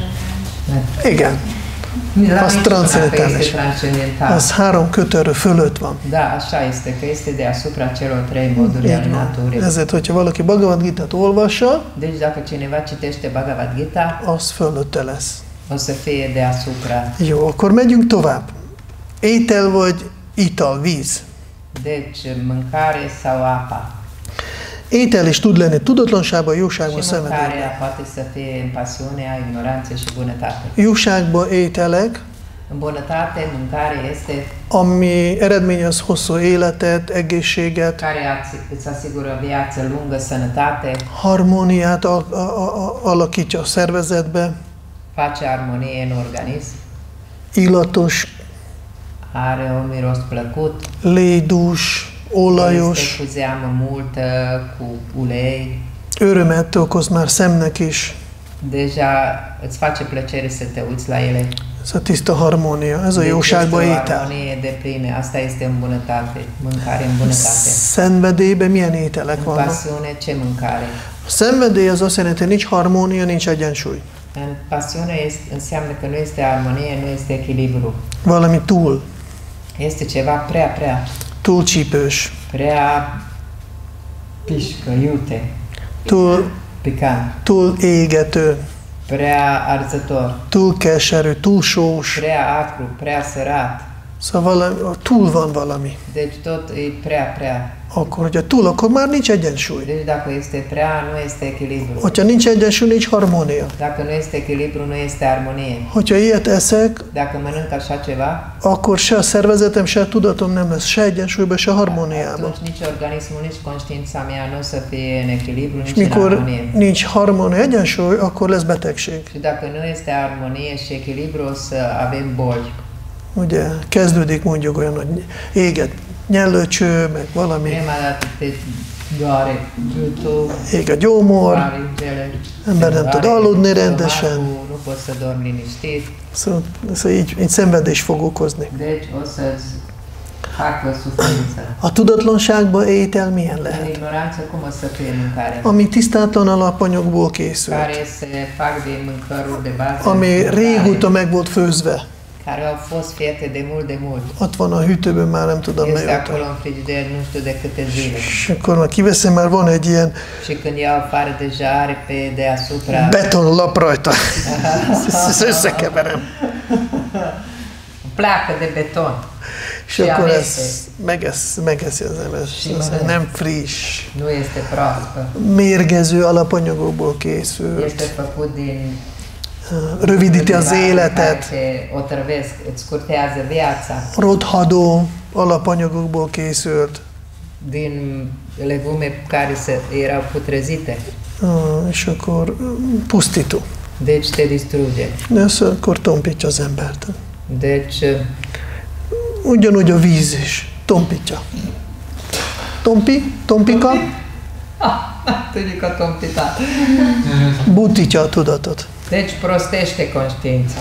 Igen, La az niciuna, că transzendentális. este transcendental. Az 3 kötőrő fölött van. Da, așa este, că este deasupra celor 3 moduri ale Így van. naturii. Ezért, hogyha valaki Bhagavad Gitát olvassa, Deci dacă cineva citește Bhagavad Gita, az fölötte lesz. o să fie deasupra. Jó, akkor megyünk tovább. Étel vagy ital, víz. Deci, mâncare sau apa. Étel is tud lenni tudatlanságban, jóságban, Și szenvedélyben. mâncarea poate să fie în pasiunea, ignoranță și bunătate. Jóságban ételek, În bunătate, mâncare este ami eredményez hosszú életet, egészséget, care îți asigură viață lungă, sănătate, harmóniát alakítja a szervezetbe, face armonie în organism, illatos, are un miros plăcut, lédús, olajos, este cu zeamă multă, cu ulei, örömet okoz már szemnek is. deja îți face plăcere să te uiți la ele. Ez a tiszta harmónia, ez a Deci jóságban este o étel. armonie de pline, asta este în bunătate, mâncare în bunătate. Szenvedélyben milyen ételek În vannak? pasiune, ce mâncare? A szenvedély az azt jelenti, hogy nincs harmónia, nincs egyensúly. În pasiune înseamnă că nu este armonie, nu este echilibru. Valami túl, Este ceva prea túl csípős, prea pișcă, iute, picant, túl égető, prea arzător, túl keserű, túl sós. prea acru, prea sărat. Szóval valami, túl van valami. Deci tot e prea. Akkor, hogyha túl, akkor már nincs egyensúly. Deci dacă este prea, nu este echilibru. Hogyha nincs egyensúly, nincs harmónia. Dacă nu este echilibru, nu este armonie. Hogyha ilyet eszek, Dacă mănânc așa ceva, akkor se a szervezetem, se a tudatom nem lesz se egyensúlyban, se harmóniában. atunci nici organismul, nici conștiința mea nu o să fie în echilibru, És nici în mikor armonie. nincs harmónia, egyensúly, akkor lesz betegség. Și dacă nu este armonie și echilibru, o să avem boli. Ugye kezdődik mondjuk olyan, hogy éget nyellőcső, meg valami. Prima dată te doare gâtul, Ég a gyomor, faringele, ember nem tud aludni rendesen. Nu poți să dormi liniștit. Szóval így szenvedést fog okozni. Deci o să-ți facă suferință. A tudatlanságban étel milyen În lehet? ignoranță, cum o să fie mâncarea? Ami tisztátlan alapanyagból készült, Care se fac din mâncăruri de bază, ami régóta meg volt főzve. care au fost fierte de mult. Ott van a hűtőben, már nem tudom Este mióta. acolo în frigider, nu știu de câte zile. És akkor már kiveszem, már van egy ilyen Și când iau afară, deja are pe deasupra betonlap rajta. Ezt összekeverem. placă de beton. És akkor ezt megeszi az ember. Ez nem friss. Nu este proaspă. Mérgező alapanyagokból készült. Este făcut din Rövidíti az életet. Te otrăvesc, îți scurtează viața. Rothadó alapanyagokból készült. Din legume care erau putrezite. És akkor pusztító. Deci te distruge. De ezt akkor tompítja az embert. Deci Ugyanúgy a víz is tompítja. Tompika, tudjuk a tompitát. butítja a tudatot. Deci prostește conștiința.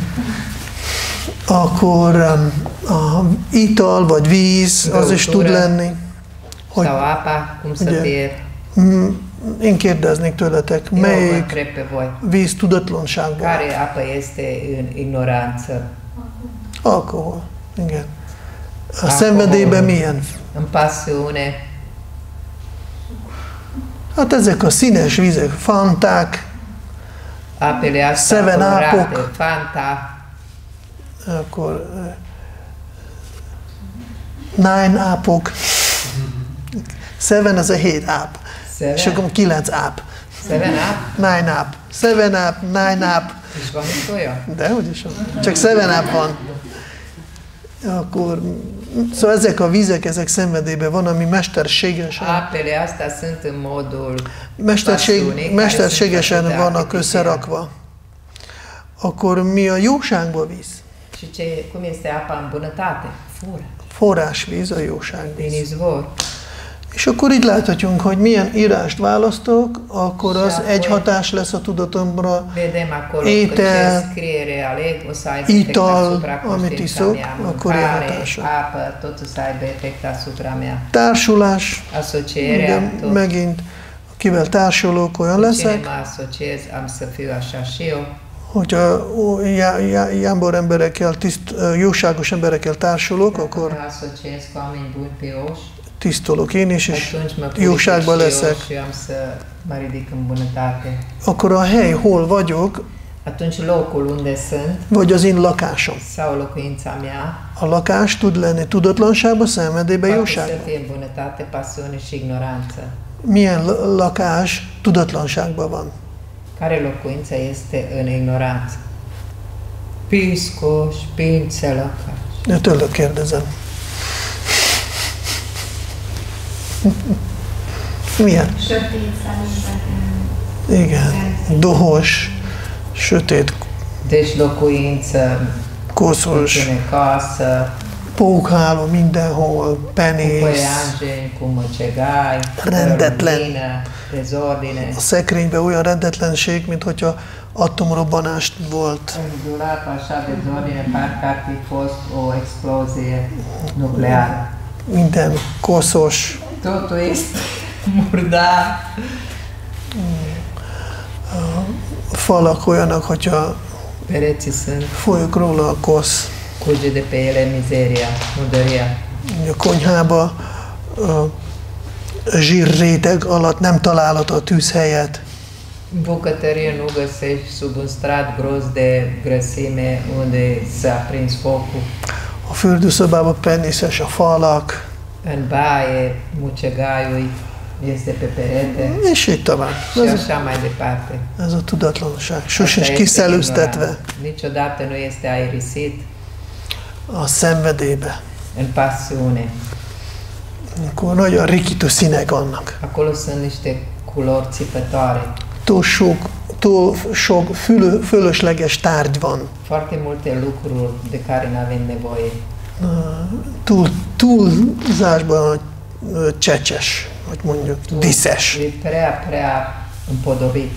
Akkor a ital vagy víz, az is tud lenni. Hogy, Sau apa, cum să ugye, fie. én kérdeznék tőletek, Eu vă melyik întreb pe voi. víz tudatlanságban? Care apă este în ignoranță? Alkohol. Igen. A szenvedélyben milyen? În pasiune. Hát ezek a színes vízek, fanták, Apele astea Seven colorate, Up-ok. Fanta, akkor Nine Up-ok. Seven az a 7 up. És Seven, akkor 9 up. Seven Up. Nine up. Seven up, nine up. És van itt olyan? De hogy is van. Csak seven up van. Akkor, szóval ezek a vízek, ezek szenvedélyben van, ami mesterségesen, Apele astea sunt în modul pasiunii, care sunt mesterségesen făcute vannak artificial. összerakva. Akkor mi a jóságba víz? Și cum este apa în bunătate? Fură. Forrásvíz a Din jóságvíz. izvor. És akkor így láthatjuk, hogy milyen írást választok, akkor az egy hatás lesz a tudatomra, Vedem acolo că Étel, ce scriere aleg o să aibă ital, efect asupra amit conștiința iszok, mea. akkor ilyen Mâncare, hatása. apă, tot o să aibă efect asupra mea. Társulás, Asocierea, de tot. megint akivel társulok, olyan Cine leszek, mă asociez, am să fiu așa și eu. hogyha jámbor emberekkel, jóságos emberekkel társulok, akkor Mă asociez cu oameni buni, pioși, tisztulok én is, és atunci mă purific jóságban și eu leszek. și am să mă ridic în bunătate. Akkor a hely, hol vagyok, Atunci locul unde sunt, vagy az én lakásom. sau locuința mea, A lakás tud lenni tudatlanságba, szenvedélybe, poate să jóságba. fie în bunătate, pasiune și ignoranță. Milyen lakás tudatlanságban van? Care locuință este în ignoranță? Piscoș, pințe, lăcaș. De tőlük kérdezem. Milyen? Sötét, szemüveg. Igen. Dohos, sötét, Deci locuință, koszos, întunecasă, pókháló mindenhol, cu penész, păianjeni, cu măcegai, Rendetlen. rumină, dezordine. a szekrényben olyan rendetlenség, mint hogyha atomrobbanást volt. În dulap așa dezordine, parcă ar fi fost o explozie nucleară. Minden koszos, Totul este murdar. falak olyanak, hogyha Pereții sunt, folyik róla a kosz. curge de pe ele mizeria, murdăria. A konyhába a zsírréteg alatt nem található a tűzhelyet. În bucătărie nu găsești sub un strat gros de grăsime unde s-a prins focul. A fürdőszobában penészes a falak, În baie, mucegaiul este pe perete és így tovább. și așa mai departe. Ez a tudatlanság. Asta Sosincs este kiszellőztetve ignoranță. Niciodată nu este aerisit a szenvedélybe. în pasiune. Akkor nagyon rikító színek vannak. Acolo sunt niște culori țipătoare. Túl sok fölösleges tárgy van. Foarte multe lucruri de care nu avem nevoie. túlzásban csecses, vagy mondjuk diszes. Prea împodobit.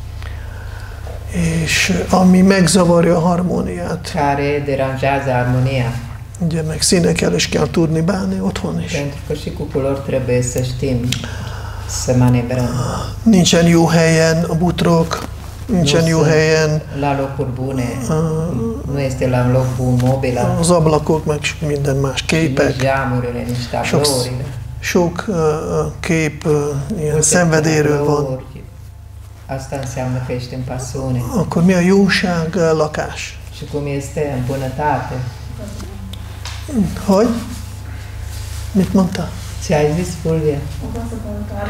És ami megzavarja a harmóniát. Care deranjează armonia. Ugye meg színekkel is kell tudni bánni otthon is. Pentru că și cu culori trebuie să știm să manevrăm. Nincsen jó helyen a butrok, nincsen jó helyen la locuri bune. Nu este la un loc bun mobila. az ablakok, meg minden más képek. Geamurile, nici tablourile. Sok kép ilyen szenvedélyről van. Asta înseamnă că ești în pasiune. Akkor mi a jóság lakás? Și cum este în bunătate. Hogy? Mit mondta? Ce-ai zis, Fulvia? O casă cu altar.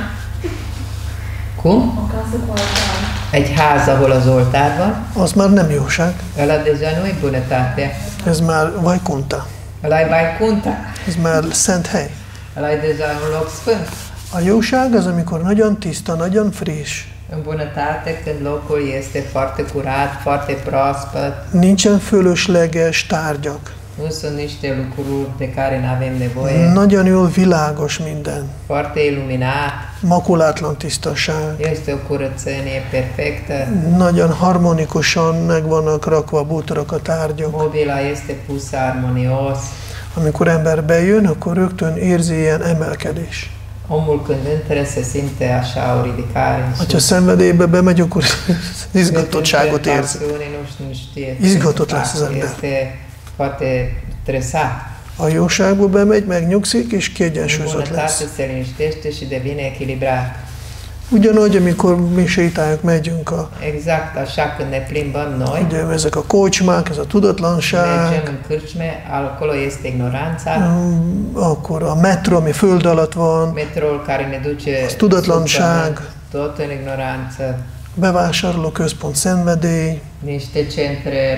Cum? O casă cu altar. Egy ház, ahol az oltár van. Az már nem jóság. Ăla deja nu e bunătate. Ez már vajkunta. Ăla e Vaikunta. Ez már szent hely. Ăla e deja un loc sfânt. A jóság az, amikor nagyon tiszta, nagyon friss. În bunătate, când locul este foarte curat, foarte proaspăt. Nincsen fölösleges tárgyak. Nu sunt niște lucruri de care nu avem nevoie. Nagyon jól világos minden. Foarte iluminat. Makulátlan tisztaság. Este o curățenie perfectă. Nagyon harmonikusan meg vannak rakva a bútorok, a tárgyak. Mobila este pusă armonios. Amikor ember bejön, akkor rögtön érzi ilyen emelkedés. Omul când intră se simte așa o ridicare în Ha sus. szenvedélybe bemegy, akkor izgatottságot érzi. Nu știe. Izgatott lesz az ember. Este foarte stresat. A jóságba bemegy, megnyugszik, és În kiegyensúlyozott lesz. bunătate se liniștește și devine echilibrat. Ugyanúgy, amikor mi sétáljuk, megyünk a, Exact așa când ne plimbăm noi, ugye ezek a kocsmák, ez a tudatlanság, mergem în cârciume, acolo este ignoranța, akkor a metro, ami föld alatt van, metroul care ne duce az tudatlanság, sub pământ, tot în ignoranță, bevásárlóközpont, szenvedély, niște centre,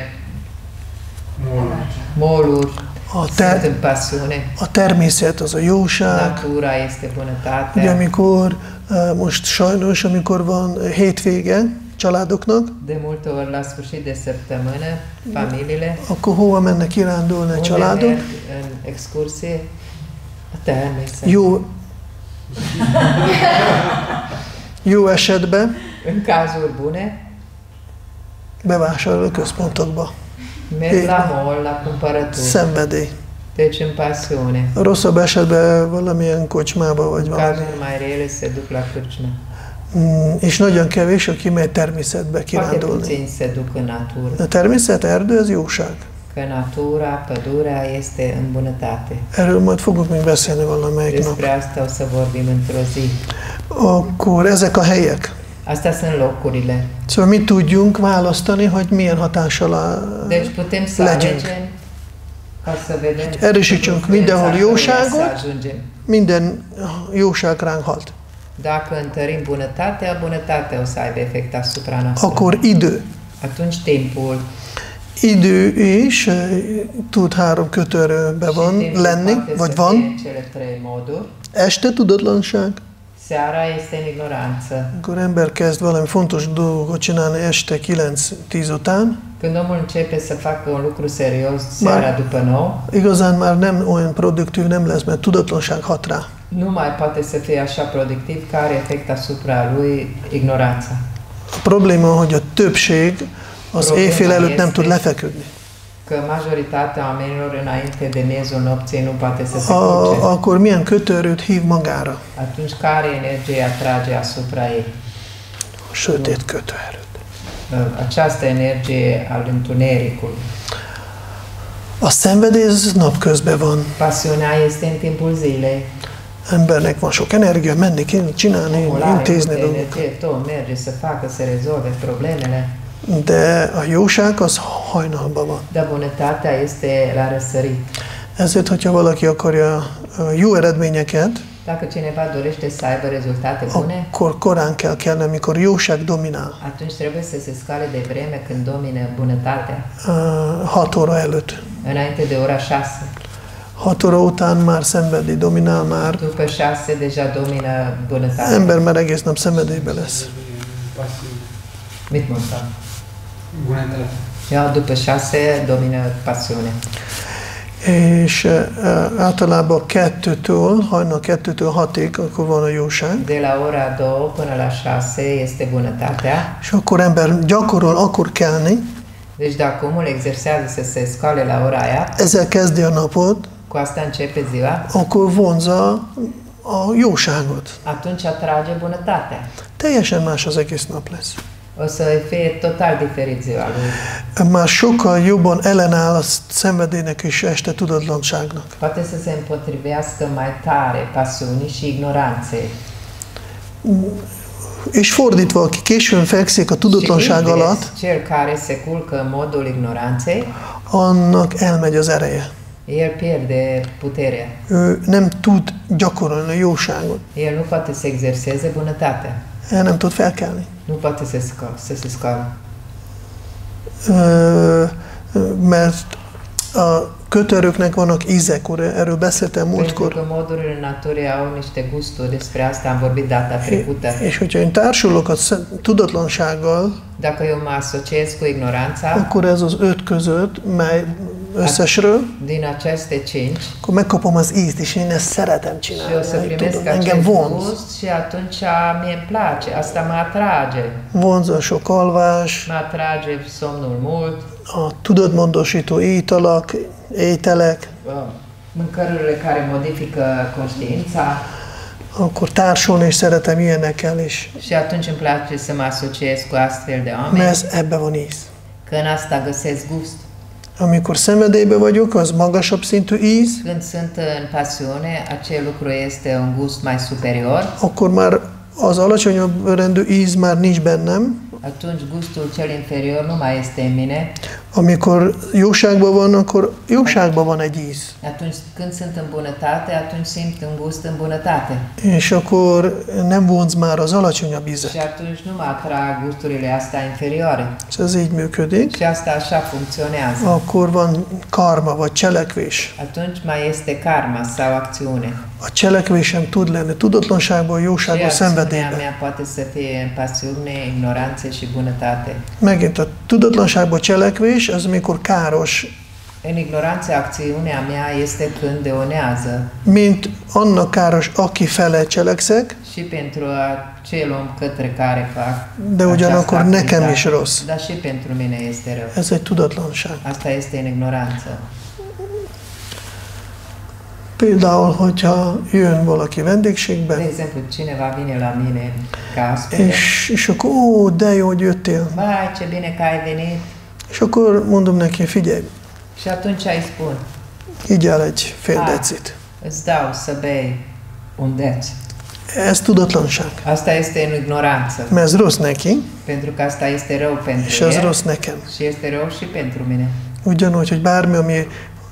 mall-uri, sunt în pasiune, a természet az a jóság. natura este Ugye bunătatea. amikor, most sajnos, amikor van hétvége családoknak, De multe ori la sfârșit de săptămână, familiile akkor hova mennek kirándulni a unde családok? merg în excursie, a természet. Jó esetben În cazuri bune, bevásárlóközpontokba. merg la mall, la cumpărături, Szenvedély. deci în pasiune. A rosszabb esetben valamilyen kocsmába vagy În valami. cazuri mai rele se duc la cârciumă. És nagyon kevés, aki megy természetbe Foarte kirándulni. puțini se duc în natură. A természet, erdő, ez jóság. Că natura, pădurea este în bunătate. Erről majd fogok még beszélni valamelyik nap. Despre asta o să vorbim într-o zi. Akkor ezek a helyek. Astea sunt locurile. Szóval mi tudjunk választani, hogy milyen hatással Deci putem să legyünk. alegem ca să vedem Erősítsünk mindenhol să jóságot, ajungem. minden jóság ránk halt. Dacă întărim bunătatea, bunătatea o să aibă efect asupra noastră. Akkor idő. Atunci timpul Idő is tud három kötőrőbe van timpul lenni, poate vagy să fie van. în cele trei moduri. Este tudatlanság. Seara este în ignoranță. Akkor ember kezd valami fontos dolgot csinálni este 9-10 után, Când omul începe să facă un lucru serios seara după 9, igazán már nem olyan produktív nem lesz, mert tudatlanság hat rá. nu mai poate să fie așa productiv că are efect asupra lui ignoranța. A probléma, hogy a többség az éjfél előtt nem tud lefeküdni. Că majoritatea oamenilor înainte de miezul nopții nu poate să se culce. Akkor milyen kötőerőt hív magára? Atunci care energie atrage asupra ei? A sötét kötőerőt. Această energie al întunericului. A szenvedély az napközben van. Pasiunea este în timpul zilei. Embernek van sok energia, menni kéne, csinálni, Omul are intézni multă dolgokat. energie, tot merge să facă, să rezolve problemele. De a jóság az hajnalban van. Dar bunătatea este la răsărit. Ezért, hogyha valaki akarja jó eredményeket, Dacă cineva dorește să aibă rezultate bune, akkor korán kell kelni, amikor jóság dominál. atunci trebuie să se scale de vreme când domină bunătatea, 6 óra előtt. înainte de ora 6. 6 óra után már szenvedély dominál, már După 6 deja domină bunătatea. ember már egész nap szenvedélybe lesz. Mit mondtam? Bunătate. Ja, după 6 domină pasiunea. És általában 2-től, hajnal 2-től 6-ig, akkor van a jóság. De la ora 2 până la 6 este bunătatea. És akkor ember gyakorol, akkor kelni. Deci dacă omul exersează să se scoale la ora aia, ezzel kezdi a napot, cu asta începe ziua, akkor vonza a jóságot. atunci atrage bunătatea. Teljesen más az egész nap lesz. O să fie total diferit ziua lui. Már sokkal jobban ellenáll a szenvedélynek és este tudatlanságnak. Poate să se împotrivească mai tare pasiunii și ignoranței. És fordítva, aki későn fekszik a tudatlanság alatt, cel care se culcă în modul ignoranței, annak elmegy az ereje. el pierde puterea. Ő nem tud gyakorolni a jóságot. El nu poate să exerseze bunătatea. El nem tud felkelni. Nu poate să se scoale. Mert a kötöröknek vannak ízek, erről beszéltem múltkor. Pentru că modurile naturii au niște gusturi, despre asta am vorbit data trecută. És hogyha én társulok a tudatlansággal, dacă eu mă asociez cu ignoranța, akkor ez az 5 között, mely összesről, din aceste 5, akkor megkapom az ízt, és én ezt szeretem și o csinálni. să primesc Engem acest vonz. gust și atunci mie îmi place, asta mă atrage. Vonz a sok alvás, Mă atrage somnul mult, a tudatmondosító ételek, mâncărurile care modifică conștiința akkor társulni és szeretem ilyenekkel is. și atunci îmi place să mă asociez cu astfel de oameni, Mert ebbe van íz. că în asta găsesc gust. Amikor szenvedélybe vagyok, az magasabb szintű íz, Când sunt în pasiune, acel lucru este un gust mai superior, akkor már az alacsonyabb rendű íz már nincs bennem. atunci gustul cel inferior nu mai este în mine. Amikor jóságban van, akkor jóságban van egy íz. Atunci când sunt în bunătate, atunci simt un gust în bunătate. És akkor nem vonz már az alacsonyabb Și ízek. atunci nu mă atrag gusturile astea inferioare. És ez így működik. Și asta așa funcționează. Akkor van karma vagy cselekvés. Atunci mai este karma sau acțiune. A cselekvésem tud lenni tudatlanságból, Și jóságból, acțiunea szenvedélyben. mea poate să fie în pasiune, ignoranță și bunătate. Megint a tudatlanságból cselekvés, az amikor káros, În ignoranță, acțiunea mea este când deonează mint annak káros, aki fele cselekszek, și pentru acel om către care fac de ugyanakkor această nekem is activitate. rossz. Dar și pentru mine este rău. Ez egy tudatlanság. Asta este în ignoranță. Például, hogyha jön valaki De vendégségbe, exemplu, cineva vine la mine ca oaspete. és akkor, ó, de jó, hogy jöttél. Vai, ce bine că ai venit. És akkor mondom neki, figyelj, Și atunci îi spun, igyál egy fél Ah. decit. îți dau să bei un deci. Ez tudatlanság. Asta este în ignoranță, Mert ez rossz neki, pentru că asta este rău és pentru ez el rossz nekem. și este rău și pentru mine. Ugyanúgy, hogy bármi, ami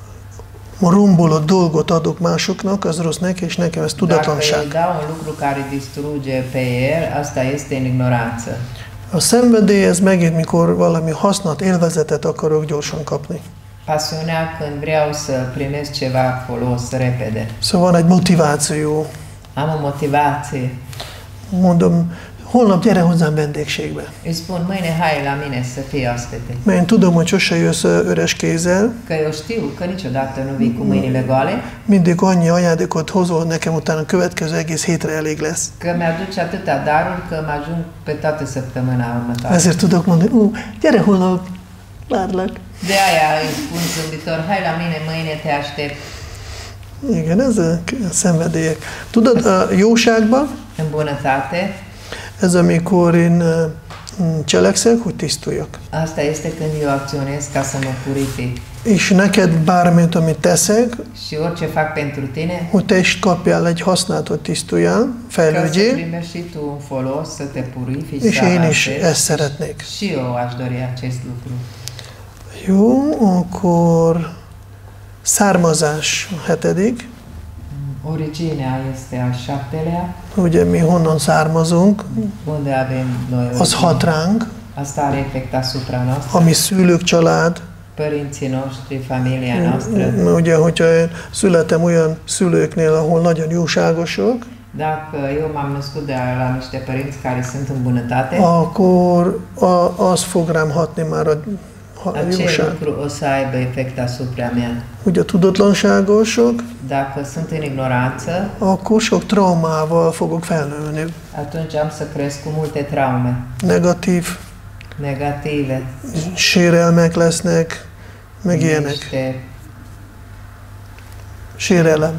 romboló dolgot adok másoknak, az rossz neki, és nekem ez Dacă tudatlanság. îi dau un lucru care distruge pe el, asta este în ignoranță. A szenvedély, ez megint, mikor valami hasznot, élvezetet akarok gyorsan kapni. Pasiunea când vreau să primesc ceva folos repede. Szóval van egy motiváció. Am o motivație. Mondom, holnap gyere hozzám vendégségbe. Îi spun, mâine hai la mine să fii oaspete. Mert én tudom, hogy sose jössz üres kézzel, Că eu știu că niciodată nu vii cu mâinile goale, mindig annyi ajándékot hozol nekem, utána a következő egész hétre elég lesz. că mi-aduce atâta daruri că mă ajung pe toată săptămâna următoare. Ezért tudok mondani, gyere holnap, várlak. De aia îi spun zâmbitor, hai la mine, mâine te aștept. Igen, ezek a szenvedélyek. Tudod, a jóságban, În bunătate, ez amikor én cselekszek, hogy tisztuljak. asta este când eu acționez ca să mă purific. És neked bármit, amit teszek, Și orice fac pentru tine, hogy te is kapjál egy hasznát, hogy tisztuljál, ca să fejlődjél, primești și tu un folos, să te purifici, és să én is avansezi. ezt szeretnék. Și eu aș dori acest lucru. Jó, akkor származás a 7. Originea este al 7-lea, Ugye mi honnan származunk, unde avem noi az origine. hat ránk, Asta are efect asupra noastră, ami szülők, család. părinții noștri, familia noastră. Ugye, hogyha én születem olyan szülőknél, ahol nagyon jóságosok, Dacă eu m-am născut de la niște părinți care sunt în bunătate, akkor az fog rám hatni már a Acel jóság. lucru o să aibă efect asupra mea. Ugye a tudatlanságosok, Dacă sunt în ignoranță, akkor sok traumával fogok felnőni. atunci am să cresc cu multe traume Negatív negative, sérelmek lesznek, meg ilyenek. niște Sérelem.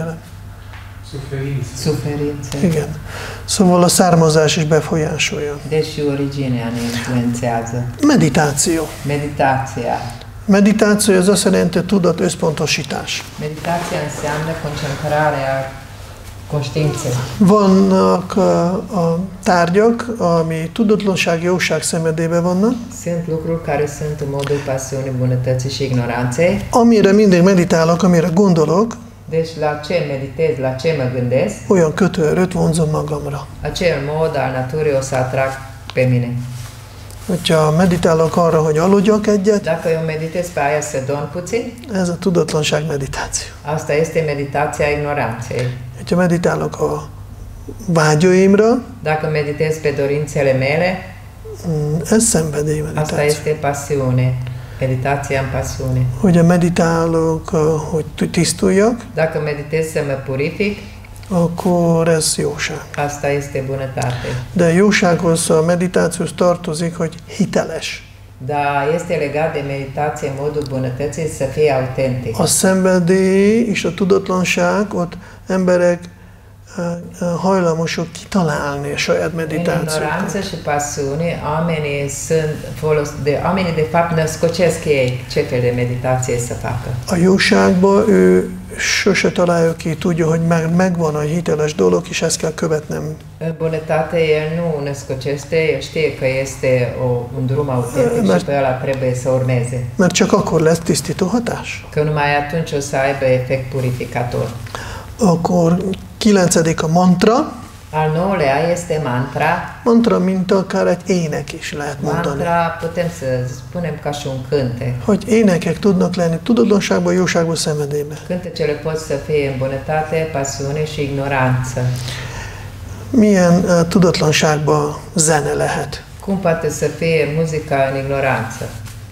Suferință. suferințe. Igen. Szóval a származás is befolyásolja. Deci și originea ne influențează. Meditáció. Meditația. Meditáció az azt jelenti tudatösszpontosítás. Meditația înseamnă concentrarea conștiinței. Vannak a tárgyak, ami tudatlanság, jóság szenvedélyben vannak, Sunt lucruri care sunt în modul pasiunii, bunătății și ignoranței. amire mindig meditálok, amire gondolok, Deci la ce meditez, la ce mă gândesc, olyan kötőerőt vonzom magamra. acel mod al naturii o să atrag pe mine. Hogyha meditálok arra, hogy aludjak egyet, Dacă eu meditez pe aia să dorm puțin, ez a tudatlanság meditáció. asta este meditația ignoranței. Hogyha meditálok a vágyaimra, Dacă meditez pe dorințele mele, ez szenvedély asta meditáció. este pasiune. Meditația în pasiune. Hogyha meditálok, hogy tisztuljak, Dacă meditez să mă purific, akkor ez jóság. asta este bunătate. De a jósághoz, a meditációhoz tartozik, hogy hiteles. Dar este legat de meditație, modul bunătății să fie autentic. A szenvedély és a tudatlanság, ott emberek hajlamosok kitalálni a saját În meditációkat. ignoranță și pasiune, oamenii de fapt născocesc ei ce fel de meditație să facă. A jóságban ő sose találja ki, tudja, hogy már megvan a hiteles dolog, és ezt kell követnem. În bunătate, el nu născocește, el știe că este un drum autentic și pe ăla trebuie să urmeze. Mert csak akkor lesz tisztító hatás. Că numai atunci o să aibă efect purificator. Akkor 9. a mantra. Al nouălea este mantra. Mantra, mint akár egy ének is lehet mondani. Mantra putem să spunem ca și un cântec. Hogy énekek tudnak lenni tudatlanságban, jóságban, szenvedélyben. Cântecele pot să fie în bunătate, pasiune și ignoranță. Milyen tudatlanságban zene lehet? Cum poate să fie muzica în ignoranță?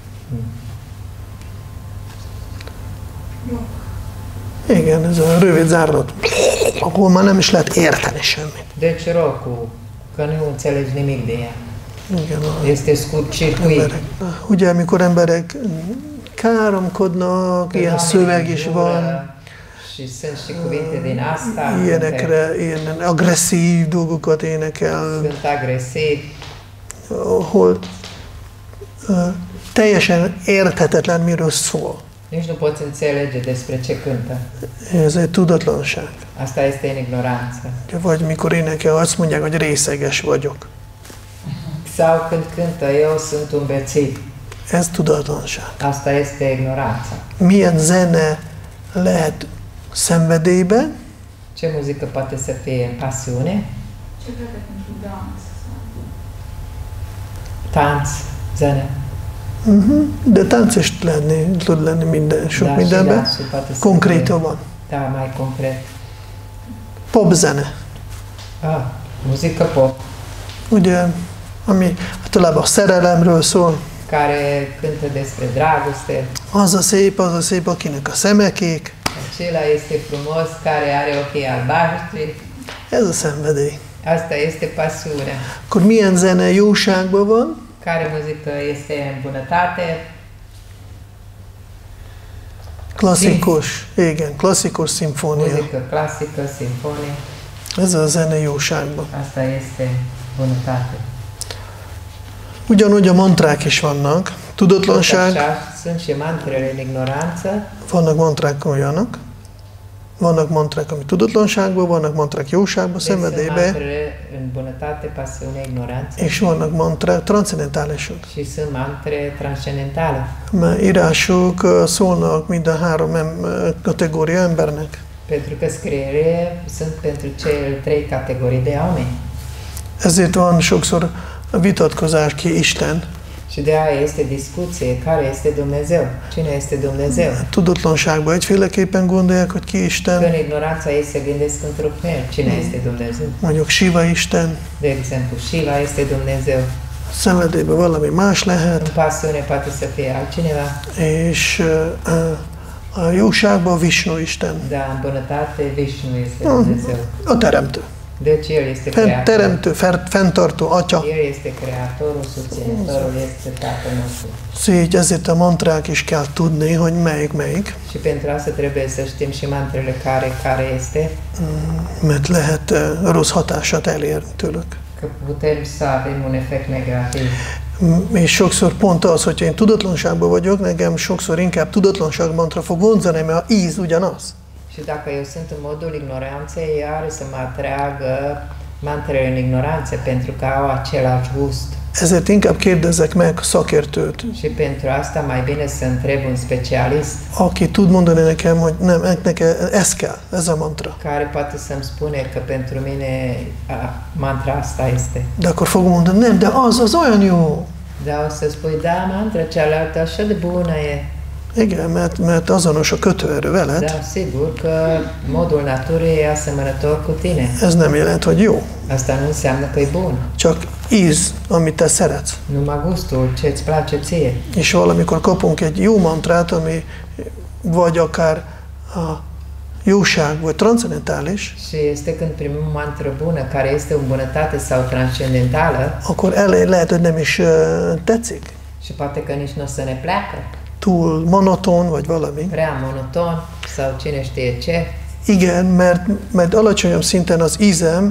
Igen, ez a rövid zárat, ahol már nem is lehet érteni semmit. Deci rock-ul, că nu înțelegi nimic de ea. Igen, Este scurt circuit. emberek. Ugye, amikor emberek káromkodnak, ilyen szöveg is van, Și sunt și cuvinte din asta. ilyenekre, ilyen agresszív dolgokat énekel, Sunt agresiv. ahol teljesen érthetetlen, miről szól. Nici nu poți înțelege despre ce cântă. Ez egy tudatlanság. Asta este în ignoranță. Vagy mikor énekel, azt mondják, hogy részeges vagyok. Sau când cântă, eu sunt un bețiv. Ez tudatlanság. Asta este ignoranța. Milyen zene lehet szenvedélyben, Ce muzică poate să fie în pasiune? Ce crede pentru dans? Tanț, zene. de tánc is tud lenni minden, sok Da, și mindenben. dansul poate să Konkrétabban. fie, da, mai concret. Popzene, Muzică pop, ugye, ami általában a szerelemről szól. care cântă despre dragoste. Az a szép, akinek a szeme kék. Acela este frumos, care are ochii albaștri. Ez a szenvedély. Asta este pasiunea. Akkor milyen zene jóságban van? Care muzică este în bunătate? Klasszikus, igen, klasszikus szimfónia. Muzică clasică, simfonie. Ez a zene jóságban. Asta este bunătate. Ugyanúgy a mantrák is vannak. Tudatlanság, Așa sunt și mantrele în ignoranță. vannak mantrák olyanok. Vannak mantrák, ami tudatlanságban, vannak mantrák jóságban, Sunt szenvedélyben, mantrele în bunătate, pasiune, ignoranță. és vannak mantrák transzendentálisok. Și sunt mantre transcendentale. Mert írások szólnak mind a három kategória embernek. Pentru că scriere sunt pentru cele trei categorii de oameni. Ezért van sokszor vitatkozás ki Isten. Și de aia este discuție, care este Dumnezeu, cine este Dumnezeu. Tudatlanságban egyféleképpen gondolják, hogy ki Că Isten, în ignoranța ei se gândesc într-un fel, cine este Dumnezeu. mondjuk Shiva Isten, De exemplu, Shiva este Dumnezeu. szenvedélyben valami más lehet, În pasiune poate să fie altcineva, és a jóságban Visnu Isten, dar în bunătate Vishnu este Dumnezeu. a teremtő. Deci El este creatorul. Teremtő, fenntartó, atya. El este creatorul, susținătorul, este Tatăl nostru. Szóval így ezért a mantrák is kell tudni, hogy melyik, Și pentru asta trebuie să știm și mantrele care este, mert lehet rossz hatását elérni tőlük. că putem să avem un efect negativ. És sokszor pont az, hogyha én tudatlanságban vagyok, nekem sokszor inkább tudatlanság mantra fog vonzani, mert a íz ugyanaz. Și dacă eu sunt în modul ignoranței, are să mă atragă mantrele în ignoranță, pentru că au același gust. Ezért inkább kérdezzek meg szakértőt, Și pentru asta mai bine să întreb un specialist aki tud mondani nekem, hogy nem, ez kell, ez a mantra. care poate să-mi spune că pentru mine mantra asta este. De akkor fogom mondani, nem, de az olyan jó. Dar o să spui, da, mantra cealaltă așa de bună e. Igen, mert azonos a kötőerő veled. Da, sigur că modul naturii e asemănător cu tine. Ez nem jelent, hogy jó. Asta nu înseamnă că e bun. Csak íz, amit te szeretsz. Numai gustul ce îți place ție. És valamikor kapunk egy jó mantrát, ami vagy akár a jóság, vagy transzendentális, Și este când primim o mantră bună, care este o bunătate sau transcendentală, akkor elején lehet, hogy nem is tetszik. și poate că nici nu o să ne pleacă. Túl monoton, vagy valami. Prea monoton sau cine știe ce. Igen, mert alacsonyabb szinten az ízem,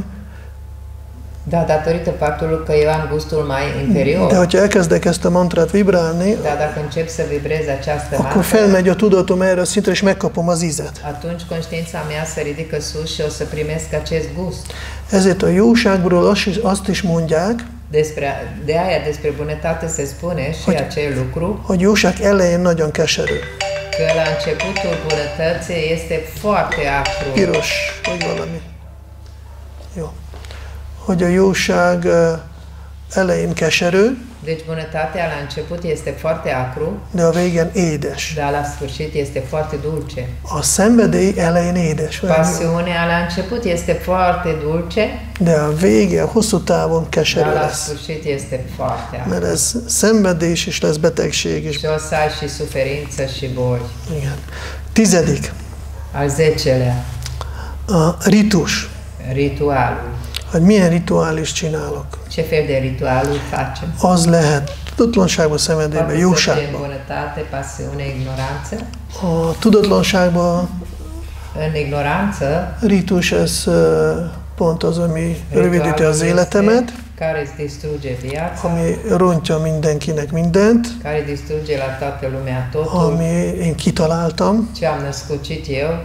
Da, datorită faptului că eu am gustul mai inferior. de hogyha elkezdek ezt a mantrát vibrálni, Dar dacă încep să vibrez această akkor mantră, felmegy a tudatom erre a szintre, és megkapom az ízet. atunci conștiința mea se ridică sus și o să primesc acest gust. Ezért a jóságról azt is mondják, De aia despre bunătate se spune și acel lucru, hogy jóság elején nagyon keserű. că la începutul bunătății este foarte acru. Piros, vagy valami. Jó. Hogy a jóság elején keserű, Deci bunătatea la început este foarte acru, de a végén édes. dar la sfârșit este foarte dulce. A szenvedély elején édes, Pasiunea la început este foarte dulce, de a vége, a hosszú távon keserű dar la lesz. sfârșit este foarte acru. Mert ez szenvedés is lesz, betegség is. Și o să ai și suferință și boli. Igen. 10. Al 10-lea, A ritus. ritualul. Hogy milyen rituális csinálok. Ce fel de ritualuri facem? Az lehet tudatlanságban, szenvedélyben, Poate să fie jóságban. bunătate, pasiune, ignoranță. A tudatlanságban În ignoranță, ritus, ez pont az, ami rövidíti ritualul az életemet, este care îți distruge viața, ami rontja mindenkinek mindent, care distruge la toată lumea totul, ami én kitaláltam, ce am născucit eu,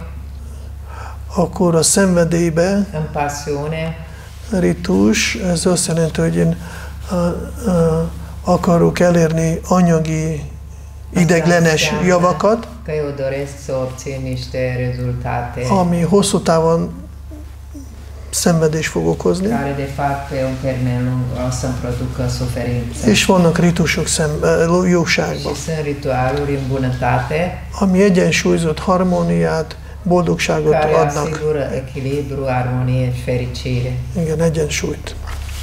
akkor a szenvedélybe în pasiune, ritus, ez azt jelenti, hogy én akarok elérni anyagi, ideglenes javakat, că eu doresc să obțin niște rezultate ami hosszú távon szenvedést fog okozni. care de fapt pe un termen lung o să-mi producă suferință. És vannak ritusok jóságban, Și sunt ritualuri în bunătate ami egyensúlyozott harmóniát, boldogságot care adnak. asigură echilibru, armonie și fericire. Igen, egyensúlyt.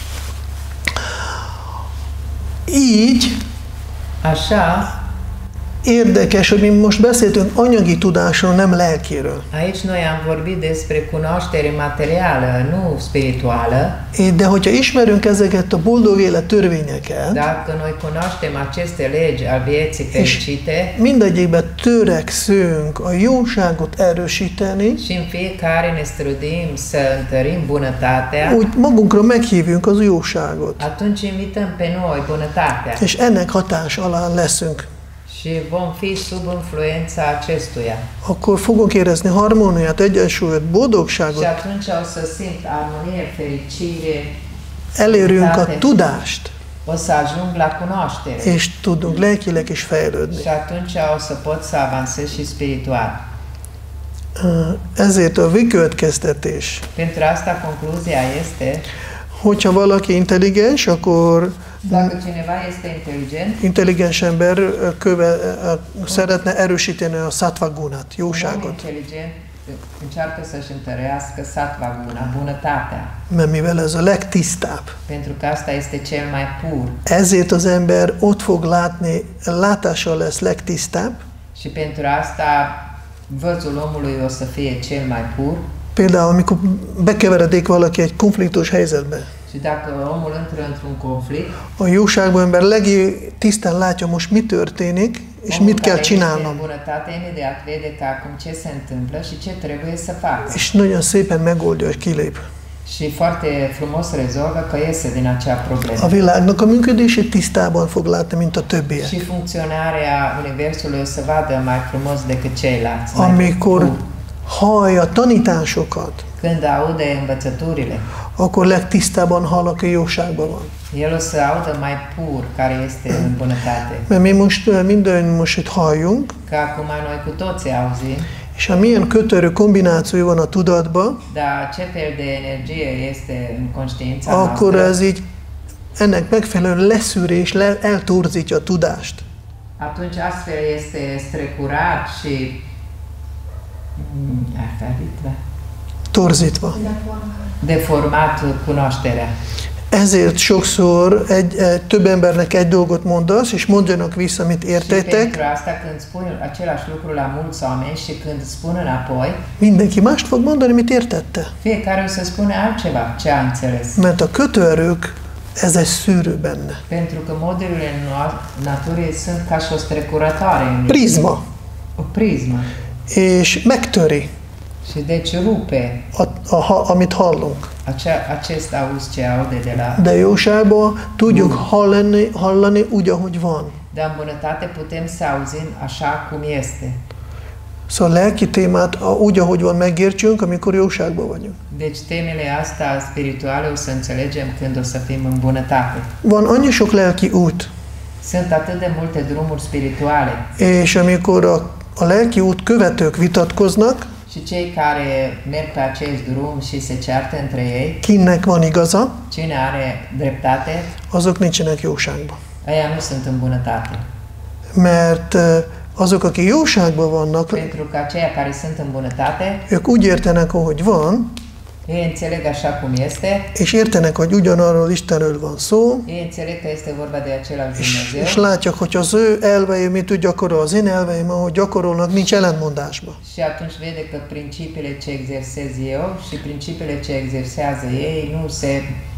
Így Așa, érdekes, hogy mi most beszéltünk anyagi tudásról, nem lelkiről. aici noi am vorbit despre cunoaștere materială, nu spirituală. De hogyha ismerünk ezeket a boldog élet törvényeket, Dacă noi cunoaștem aceste legi al vieții fericite mindegyikben törekszünk a jóságot erősíteni, și în fiecare ne străduim să întărim bunătatea, úgy magunkra meghívjunk az jóságot. atunci invităm pe noi bunătatea És ennek hatás alá leszünk. și vom fi sub influența acestuia. Akkor fogunk érezni harmóniát, egyensúlyot, Și boldogságot, atunci o să simt armonie, fericire, elérünk a tudást, o să ajung la cunoaștere és tudunk lelkileg is fejlődni. și atunci o să pot să avansez și spiritual. Ezért a végkövetkeztetés, Pentru asta concluzia este, hogyha valaki intelligens, akkor dacă cineva este inteligent, intelligens ember szeretne erősíteni a sattva gunát, un om jóságot. inteligent încearcă să-și întărească sattva guna, bunătatea. Mert mivel ez a legtisztább, Pentru că asta este cel mai pur. ezért az ember ott fog látni, látása lesz legtisztább. Și pentru asta văzul omului o să fie cel mai pur. Például, amikor bekeveredik valaki egy konfliktus helyzetbe, Și dacă omul intră într-un conflict, a jóságban ember legtisztán látja most mi történik, és omul mit kell care este în csinálnom. bunătate imediat vede că acum ce se întâmplă și ce trebuie să facă. És nagyon szépen megoldja, és kilép. Și foarte frumos rezolvă că iese din acea problemă. A világnak a működését tisztában fog látni, mint a többiek. Și funcționarea universului o să vadă mai frumos decât ceilalți. mai Amikor pur. hallja a tanításokat, Când aude învățăturile, akkor legtisztában hall, aki jóságban van. el o să audă mai pur care este în bunătate. Mert mi most mindannyian most itt halljunk, Că acum noi cu toții auzim, és ha milyen kötörő kombináció van a tudatban, dar ce fel de energie este în conștiința akkor noastră, ez így ennek megfelelően leszűri és eltorzítja a tudást. atunci astfel este strecurat și elferdítve, Torzítva. deformat cunoașterea. Ezért sokszor több embernek egy dolgot mondasz, és mondjanak vissza, amit Și értettek. pentru asta când spun același lucru la mulți oameni și când spun înapoi, Mindenki mást fog mondani, mit értette. fiecare o să spune altceva ce a înțeles. Mert a kötőerők, ez egy szűrő benne. Pentru că modurile naturii sunt ca și o strecurătoare în ele. Prizma. O prismă. És megtöri, Și deci rupe amit hallunk. acest auz ce aude de la... De jóságban tudjuk hallani úgy, ahogy van. Dar în bunătate putem să auzim așa cum este. Szóval a lelki témát úgy, ahogy van, megértsünk, amikor jóságban vagyunk. Deci temele astea spirituale o să înțelegem când o să fim în bunătate. Van annyi sok lelki út, Sunt atât de multe drumuri spirituale és amikor a lelki út követők vitatkoznak, și cei care merg pe acest drum și se ceartă între ei, kinek van igaza, cine are dreptate, azok nincsenek jóságban. aia nu sunt în bunătate. Mert azok, akik jóságban vannak, Pentru că aceia care sunt în bunătate, ők úgy értenek, ahogy van, ei înțeleg așa cum este, és értenek, hogy ugyanarról Istenről van szó, ei înțeleg că este vorba de același és Dumnezeu látják, hogy az ő elveim mit úgy gyakorol, az én elveim, ahogy gyakorolnak, nincs ellentmondásban. și atunci vede că principiile ce exersez eu și principiile ce exersează ei nu se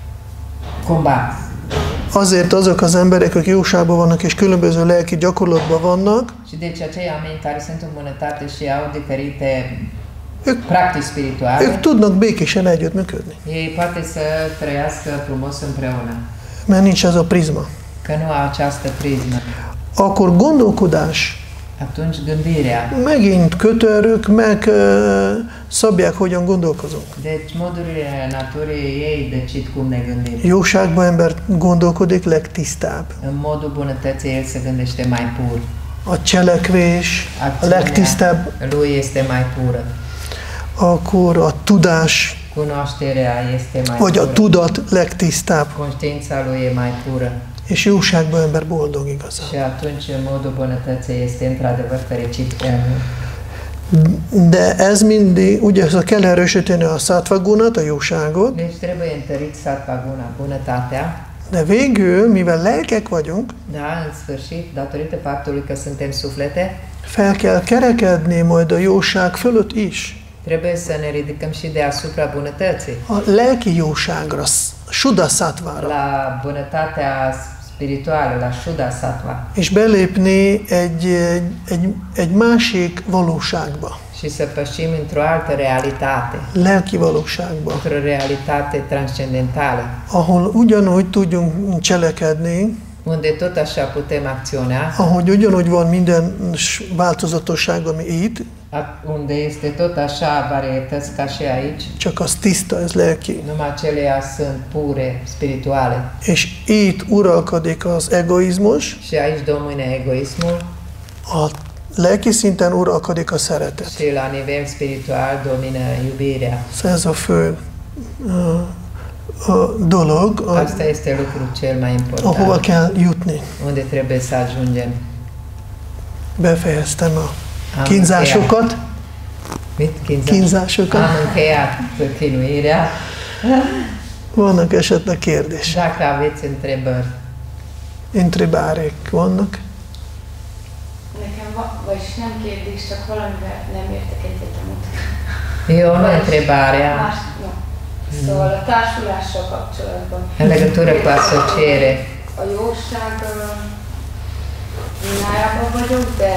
combat. Azért azok az emberek, akik jóságban vannak és különböző lelki gyakorlatban vannak, Și deci acei oameni care sunt în bunătate și au diferite practici spirituale, ők tudnak békésen együttműködni. ei poate să trăiască frumos împreună, Mert nincs ez a prizma. că nu au această prismă. Akkor gondolkodás, Atunci gândirea, megint kötőerők, meg szabják, hogyan gondolkozunk. deci modurile naturii ei decid cum ne gândim. Jóságban ember gondolkodik legtisztább. În modul bunătății el se gândește mai pur. A cselekvés a legtisztább, lui este mai pură. akkor a tudás, Cunoașterea este mai vagy a pură. tudat legtisztább, Conștiința lui e mai pură. és jóságban ember boldog igazán. Și atunci, în modul bunătății, este într-adevăr fericit omul. De ez mindig, ugye ezt kell erősíteni a sattva-gunat, a jóságot, Deci trebuie întărit sattva guna, bunătatea, de végül, mivel lelkek vagyunk, da, în sfârșit, datorită faptului că suntem suflete, fel kell kerekedni majd a jóság fölött is. trebuie să ne ridicăm și deasupra bunătății, A lelki jóságra, Suddha Sattvára, la bunătatea spirituală, la Shuddha Sattva, és belépni egy másik valóságba, și să pășim într-o altă realitate, lelki valóságba, într-o realitate transcendentală, ahol ugyanúgy tudjunk cselekedni, unde tot așa putem acționa, ahogy ugyanúgy van minden változatosság, ami itt, unde este tot așa varietăți ca și aici, csak az tiszta, ez lelki. numai acelea sunt pure, spirituale. És itt uralkodik az egoizmus, Și aici domine egoismul a lelki szinten uralkodik a szeretet. și la nivel spiritual domină iubirea. Ez a fő dolog, Asta este lucrul cel mai ahova important, kell jutni. unde trebuie să ajungem. Befejeztem a Am kínzásokat. Mit? Kínzásokat? Am încheiat chinuirea. Vannak esetleg kérdések? Dacă aveți întrebări. Intribárek vannak? Nekem vagyis nem kérdés, csak valamivel nem értek egyet a mutat. Jó, nu întrebarea. Szóval a társulással kapcsolatban. În legătură cu asociere. A jóság minnájában vagyok, de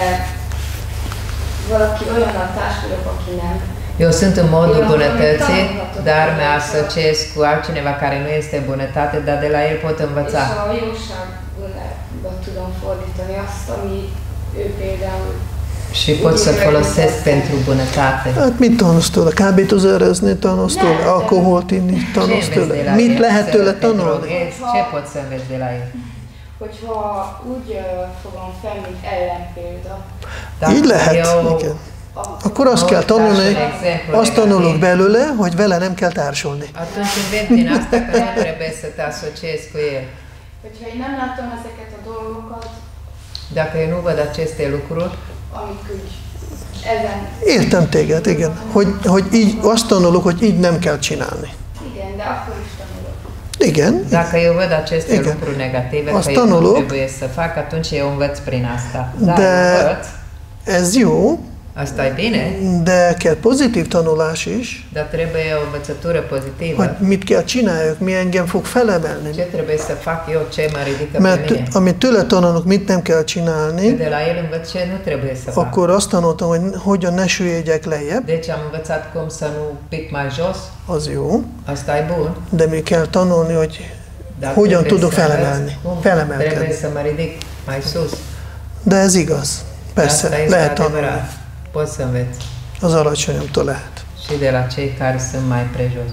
valaki olyannal társulok, aki nem. Eu sunt în modul bunătății, dar mă asociez cu altcineva care nu este bunătate, dar de la el pot învăța. És a jóságba tudom fordítani azt, ami ő például. Și pot să folosesc pentru bunătate. Hát mit tanulsz tőle? Kábítószerezni tanulsz tőle? Alkoholt inni tanulsz tőle? Mit lehet tőle tanulni? Ce pot să înveți de la el? Hogyha úgy fogom fel, mint ellenpélda. Így lehet, igen. Akkor azt kell tanulni, azt tanulok belőle, hogy vele nem kell társulni. Atunci înveți din asta că nu trebuie să te asociezi cu el. Hogyha én nem látom ezeket a dolgokat, Dacă eu nu văd aceste lucruri, amik úgy ezen... Értem téged, igen. Hogy így, azt tanulok, hogy így nem kell csinálni. Igen, de akkor is tanulok. Igen. dacă eu văd aceste lucruri negative, că eu nu trebuie să fac, atunci eu învăț prin asta. Da, învăț. Ez jó. Asta e bine. De kell pozitív tanulás is. Dar trebuie o învățătură pozitivă. Hogy mit kell csináljuk, mi engem fog felemelni. Ce trebuie să fac eu, ce mă ridică pe mine. Mert amit tőle tanulok, mit nem kell csinálni, de la el învăț ce nu trebuie să fac. Akkor azt tanultam, hogy hogyan ne süllyedjek lejjebb. Deci am învățat cum să nu pic mai jos. Az jó. Asta e bun. De mi kell tanulni, hogy hogyan tudok felemelni. Felemelkedni. Trebuie să mă ridic mai sus. De ez igaz. Persze, lehet tanulni. Poți să înveți. Az alacsonyabbtól lehet. Și de la cei care sunt mai prejos.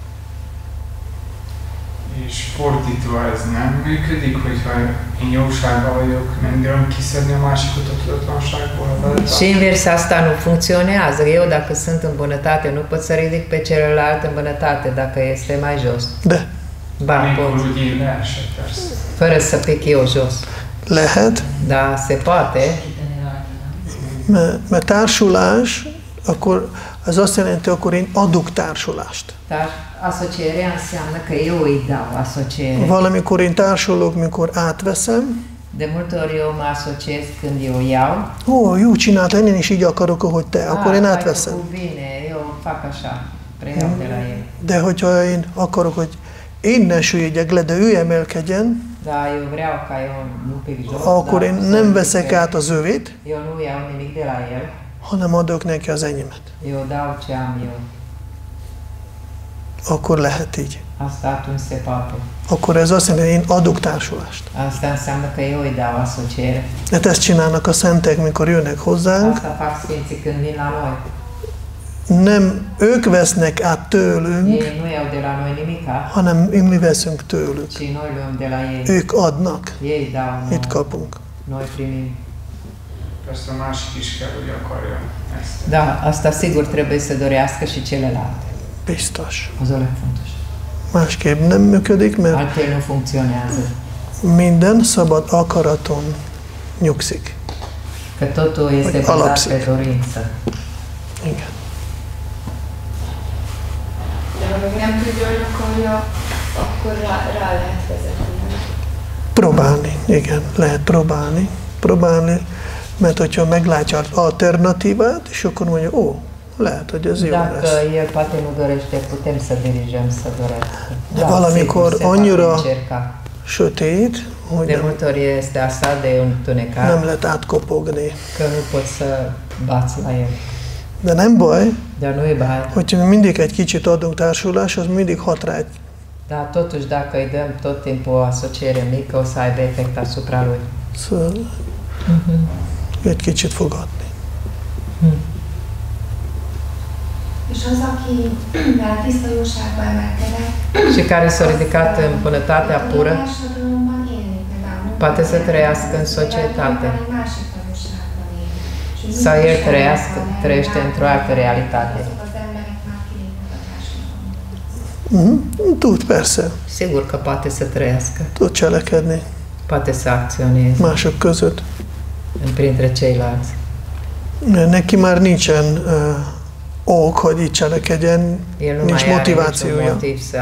És fordítva ez nem működik, hogyha én jóságban vagyok, nem bírom kiszedni a másikot a tudatlanságból? Și invers, asta nu funcționează. Eu dacă sunt în bunătate, nu pot să ridic pe celălalt în bunătate dacă este mai jos. De. Ba, pot. Fără să pic eu jos. Lehet. Da, se poate. Mert társulás, akkor az azt jelenti, akkor én adok társulást. Asocierea înseamnă că eu îi dau asociere. Valamikor én társulok, mikor átveszem. De multe ori eu mă asociez când eu iau. Ó, jó csináltál, én is így akarok, ahogy te. Akkor én átveszem. Bine, eu fac așa, preiau de la el. De hogyha én akarok, hogy én ne süllyedjek le, de ő emelkedjen, da, eu vreau ca eu nu pic jos, akkor én nem veszek át az övét, eu nu iau nimic de la el, hanem adok neki az enyémet. Eu dau ce am eu. Akkor lehet így. Asta atunci se poate. Akkor ez azt jelenti, hogy én adok társulást. Asta înseamnă că eu îi dau asociere. Hát ezt csinálnak a szentek, mikor jönnek hozzánk. Asta fac sfinții când vin la noi. Nem ők vesznek át tőlünk, Ei nu iau de la noi nimica, hanem mi veszünk tőlük. ci noi luăm de la ei. Ők adnak, Ei dau, mit kapunk. noi primim. Persze a másik is kell, hogy akarja ezt. Da, asta sigur trebuie să dorească și celelalte. Biztos. Az a legfontos. Másképp nem működik, mert altfel nu funcționează. Minden szabad akaraton nyugszik. Că totul este bazat pe dorință. Igen. De ha még nem tudja, hogy akarja, akkor rá lehet vezetni. Próbálni, igen, lehet próbálni, mert hogyha meglátja az alternatívát, és akkor mondja, ó, lehet, hogy ez jó Dacă lesz. el poate nu dorește, putem să dirijăm să dorească. De valamikor annyira încerca. sötét, hogy De multe ori este așa de întunecat, nem lehet átkopogni. că nu poți să bați la el. De nem baj, Dar nu e baj. hogyha mindig egy kicsit adunk társulás, az mindig hat rá. Dar totuși, dacă îi dăm tot timpul o asociere mică, o să aibă efect asupra lui. Szóval egy kicsit fogadni. És az, aki már tiszta jóságba emelkedett, Și care s-a ridicat în bunătatea pură, poate să trăiască în societate. Sau el trăiește într-o altă realitate. Tud, persze. Sigur că poate să trăiască. Tud cselekedni. Poate să acționeze. Mások között. Printre ceilalți. Neki már nincsen ok, hogy így cselekedjen, nincs motivációja.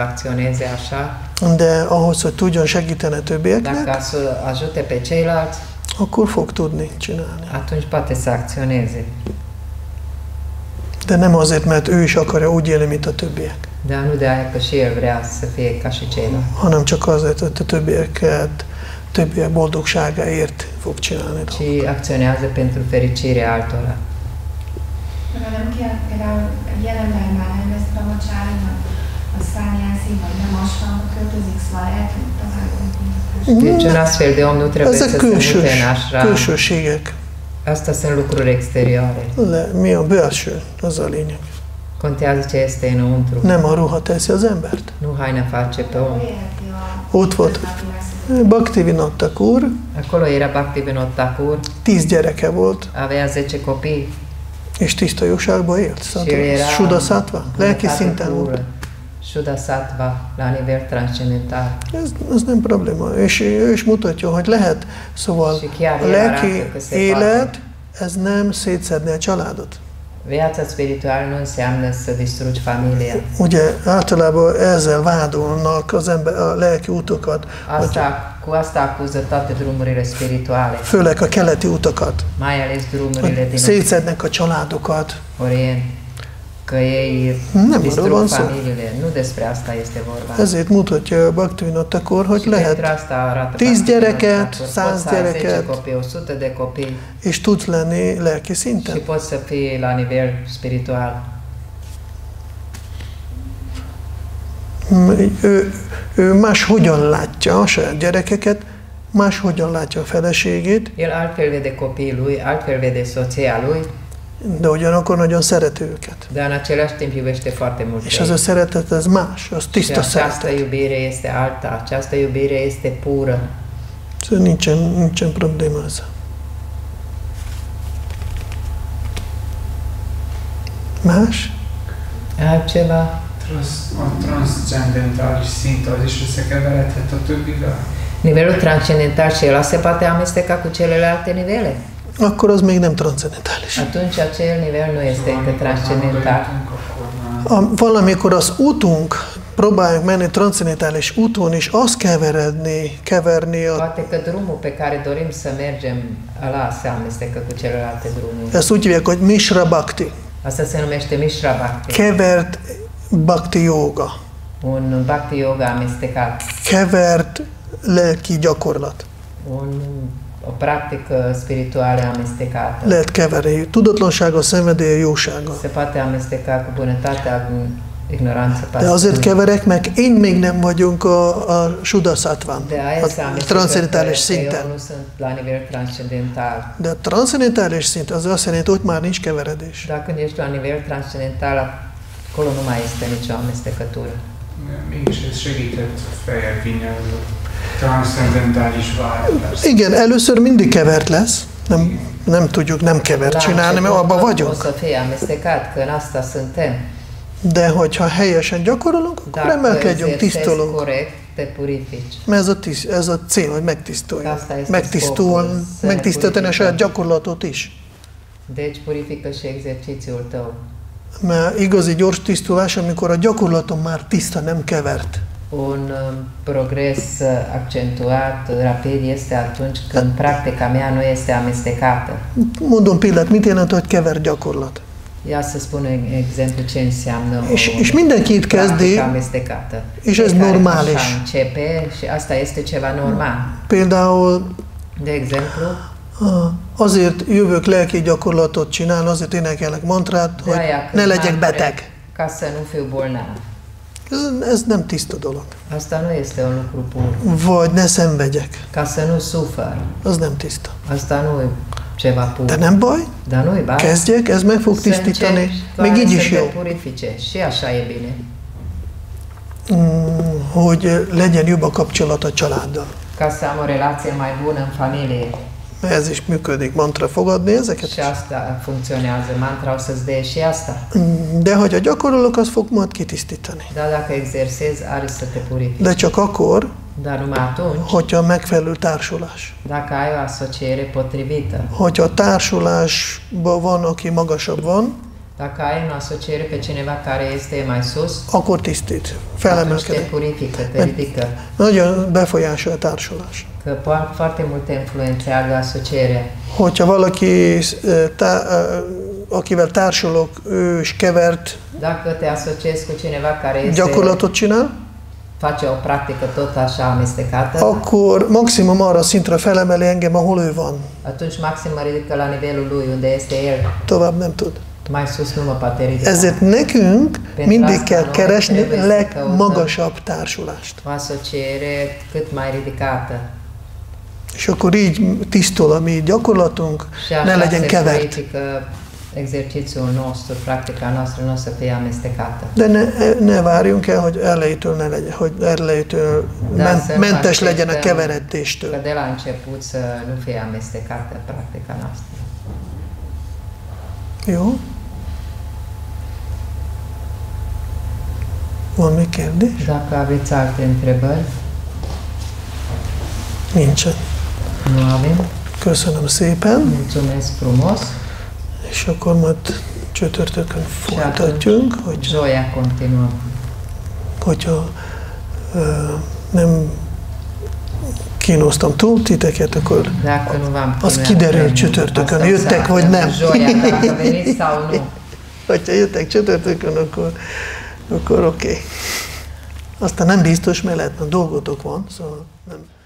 De ahhoz, hogy tudjon segíteni a többieknek, akkor fog tudni csinálni. De nem azért, mert ő is akarja úgy élni, mint a többiek. Hanem csak azért, hogy a többiek boldogságáért fog csinálni. Ci acționează pentru fericirea altora. Nem kell például egy jelenben már elvesz brahmacsárinak, a szányászi, vagy nem asramba költözik, szóval lehet, hogy tovább. Deci un astfel de om nu trebuie să se mute în ashram. Külsőségek. Asta sunt lucruri exterioare. Mi a belső, az a lényeg. Contează ce este înăuntru. Nem a ruha teszi az embert. Nu haina face pe om. Ott volt Bhaktivinoda Thakur. Acolo era Bhaktivinoda Thakur. 10 gyereke volt. Avea 10 copii. És tiszta jóságban élt. Suddha Sattva, lelki szinten volt. Suddha Sattva, la nivel transcendental. Ez nem probléma. És ő is mutatja, hogy lehet. Szóval a lelki élet, ez nem szétszedni a családot. Viața spirituală nu înseamnă să distrugi familia. Ugye általában ezzel vádolnak az ember, a lelki utakat. Cu asta acuză toate drumurile spirituale. Főleg a keleti utakat. Mai ales drumurile din szétszednek a családokat. Orient. Că ei distrug familiile. Nu despre asta este vorba. Ezért mutatja Bhaktivinoda Thakur, hogy lehet 10 gyereket, 100 gyereket, és tudsz lenni lelki szinten. Și poți să fii la nivel spiritual. Ő máshogyan látja a saját gyerekeket, máshogyan látja a feleségét. El altfel vede copiii lui, altfel vede soția lui. De ugyanakkor nagyon szereti őket. De în același timp iubește foarte mult. És az a szeretet, ez más, az tiszta szeretet. Această iubire este alta, această iubire este pură. Nincsen probléma ezzel. Más? Altceva? A transzcendentális szint az is összekeveredhet a többivel? Nivelul transcendental și ăla se poate amesteca cu celelalte nivele? Akkor az még nem transzcendentális. Atunci acel nivel nu este încă transcendental. Valamikor az útunk, próbáljuk menni transzcendentális úton, és azt keverni a... Poate că drumul pe care dorim să mergem, ăla se amestecă cu celelalte drumuri. Ezt úgy hívják, hogy Mishra Bhakti. Asta se numește Mishra Bhakti. Kevert Bhakti Yoga. Un Bhakti Yoga amestecat. Kevert lelki gyakorlat. O practică spirituală amestecată. Lehet keverni tudatlansággal, szenvedélye, jósággal. Se poate amesteca cu bunătatea, ignoranța, de azért keverek, mert én még nem vagyunk a Suddha Sattván, a transzcendentális szinten. De a transzcendentális szint az azt jelenti, hogy már nincs keveredés. Dacă când ești la nivel transcendental, acolo nu mai este nicio amestecătură. Mégis ez segített feljebb vinni a transzcendentális változást. Igen, először mindig kevert lesz. Nem tudjuk nem kevert csinálni, mert abban vagyunk. De hogyha helyesen gyakorolunk, akkor emelkedjünk, tisztulunk. Mert ez a cél, hogy megtisztítani a saját gyakorlatot is. Mert igazi gyors tisztulás, amikor a gyakorlaton már tiszta, nem kevert. Un progres accentuat, rapid, este atunci când practica mea nu este amestecată. Mondom példát, mit jelent, hogy kever gyakorlat? Ia să spun un exemplu ce înseamnă és mindenki itt kezdi, amestecată. És ez normális. Așa începe și asta este ceva normal. Például, de exemplu, azért jövök lelki gyakorlatot csinálni, azért énekelek mantrát, hogy ne legyek beteg. Ca să nu fiu bolnav. Ez nem tiszta dolog. Asta nu este un lucru pur. Vagy ne szenvedjek. Ca să nu sufăr. Az nem tiszta. Asta nu e ceva pur. De nem baj. Dar nu e baj. Kezdjek, ez meg fog tisztítani. Még így is jó. Purifice. Și așa e bine. Hogy legyen jobb a kapcsolat a családdal. Ca să am o relație mai bună în familie. Ez is működik, mantra fogadni ezeket. Și asta funcționează, mantra o să-ți dea și asta. De hogy a gyakorolok, az fog majd kitisztítani. Da, dacă exersezi, are să te purifice. De csak akkor, dar numai atunci, hogyha megfelelő társulás. Dacă ai o asociere potrivită. Hogyha a társulásban van, aki magasabb van, Dacă ai în asociere pe cineva care este mai sus, akkor tisztít, atunci te felemelkedik. purifică, te ridică. Nagyon befolyásol a társulás. Că foarte mult te influențează asocierea. Hogyha valaki, akivel társulok, ő is kevert Dacă te asociezi cu cineva care este, gyakorlatot csinál, face o practică tot așa amestecată, akkor maximum arra szintre felemeli engem, ahol ő van. atunci maxim mă ridică la nivelul lui, unde este el. Tovább nem tud. Mai sus nu mă poate ridica. Ezért nekünk mindig kell keresni legmagasabb társulást. O asociere cât mai ridicată. És akkor így tisztul a mi gyakorlatunk, Și ne așa legyen se kevert. purifică exercițiul nostru, practica noastră nu o să fie amestecată. De ne várjunk el, hogy elejétől ne legyen, hogy elejétől să nu mentes legyen a așteptăm keveredéstől. Că de la început să nu fie amestecată practica noastră. Jó? Van még kérdés? Dacă aveți alte întrebări, Nincsen. nu avem. Köszönöm szépen, Mulțumesc frumos. és akkor majd csütörtökön folytatjunk, hogy, Joia continuăm. hogyha nem kínoztam túl titeket, akkor Dacă nu v-am az chinuit kiderül prea mult, csütörtökön, asta o să jöttek vagy aflăm nem. Joia, dacă veniți sau nu. Hogyha jöttek csütörtökön, akkor oké. Aztán nem biztos, mert lehet, mert dolgotok van, szóval nem.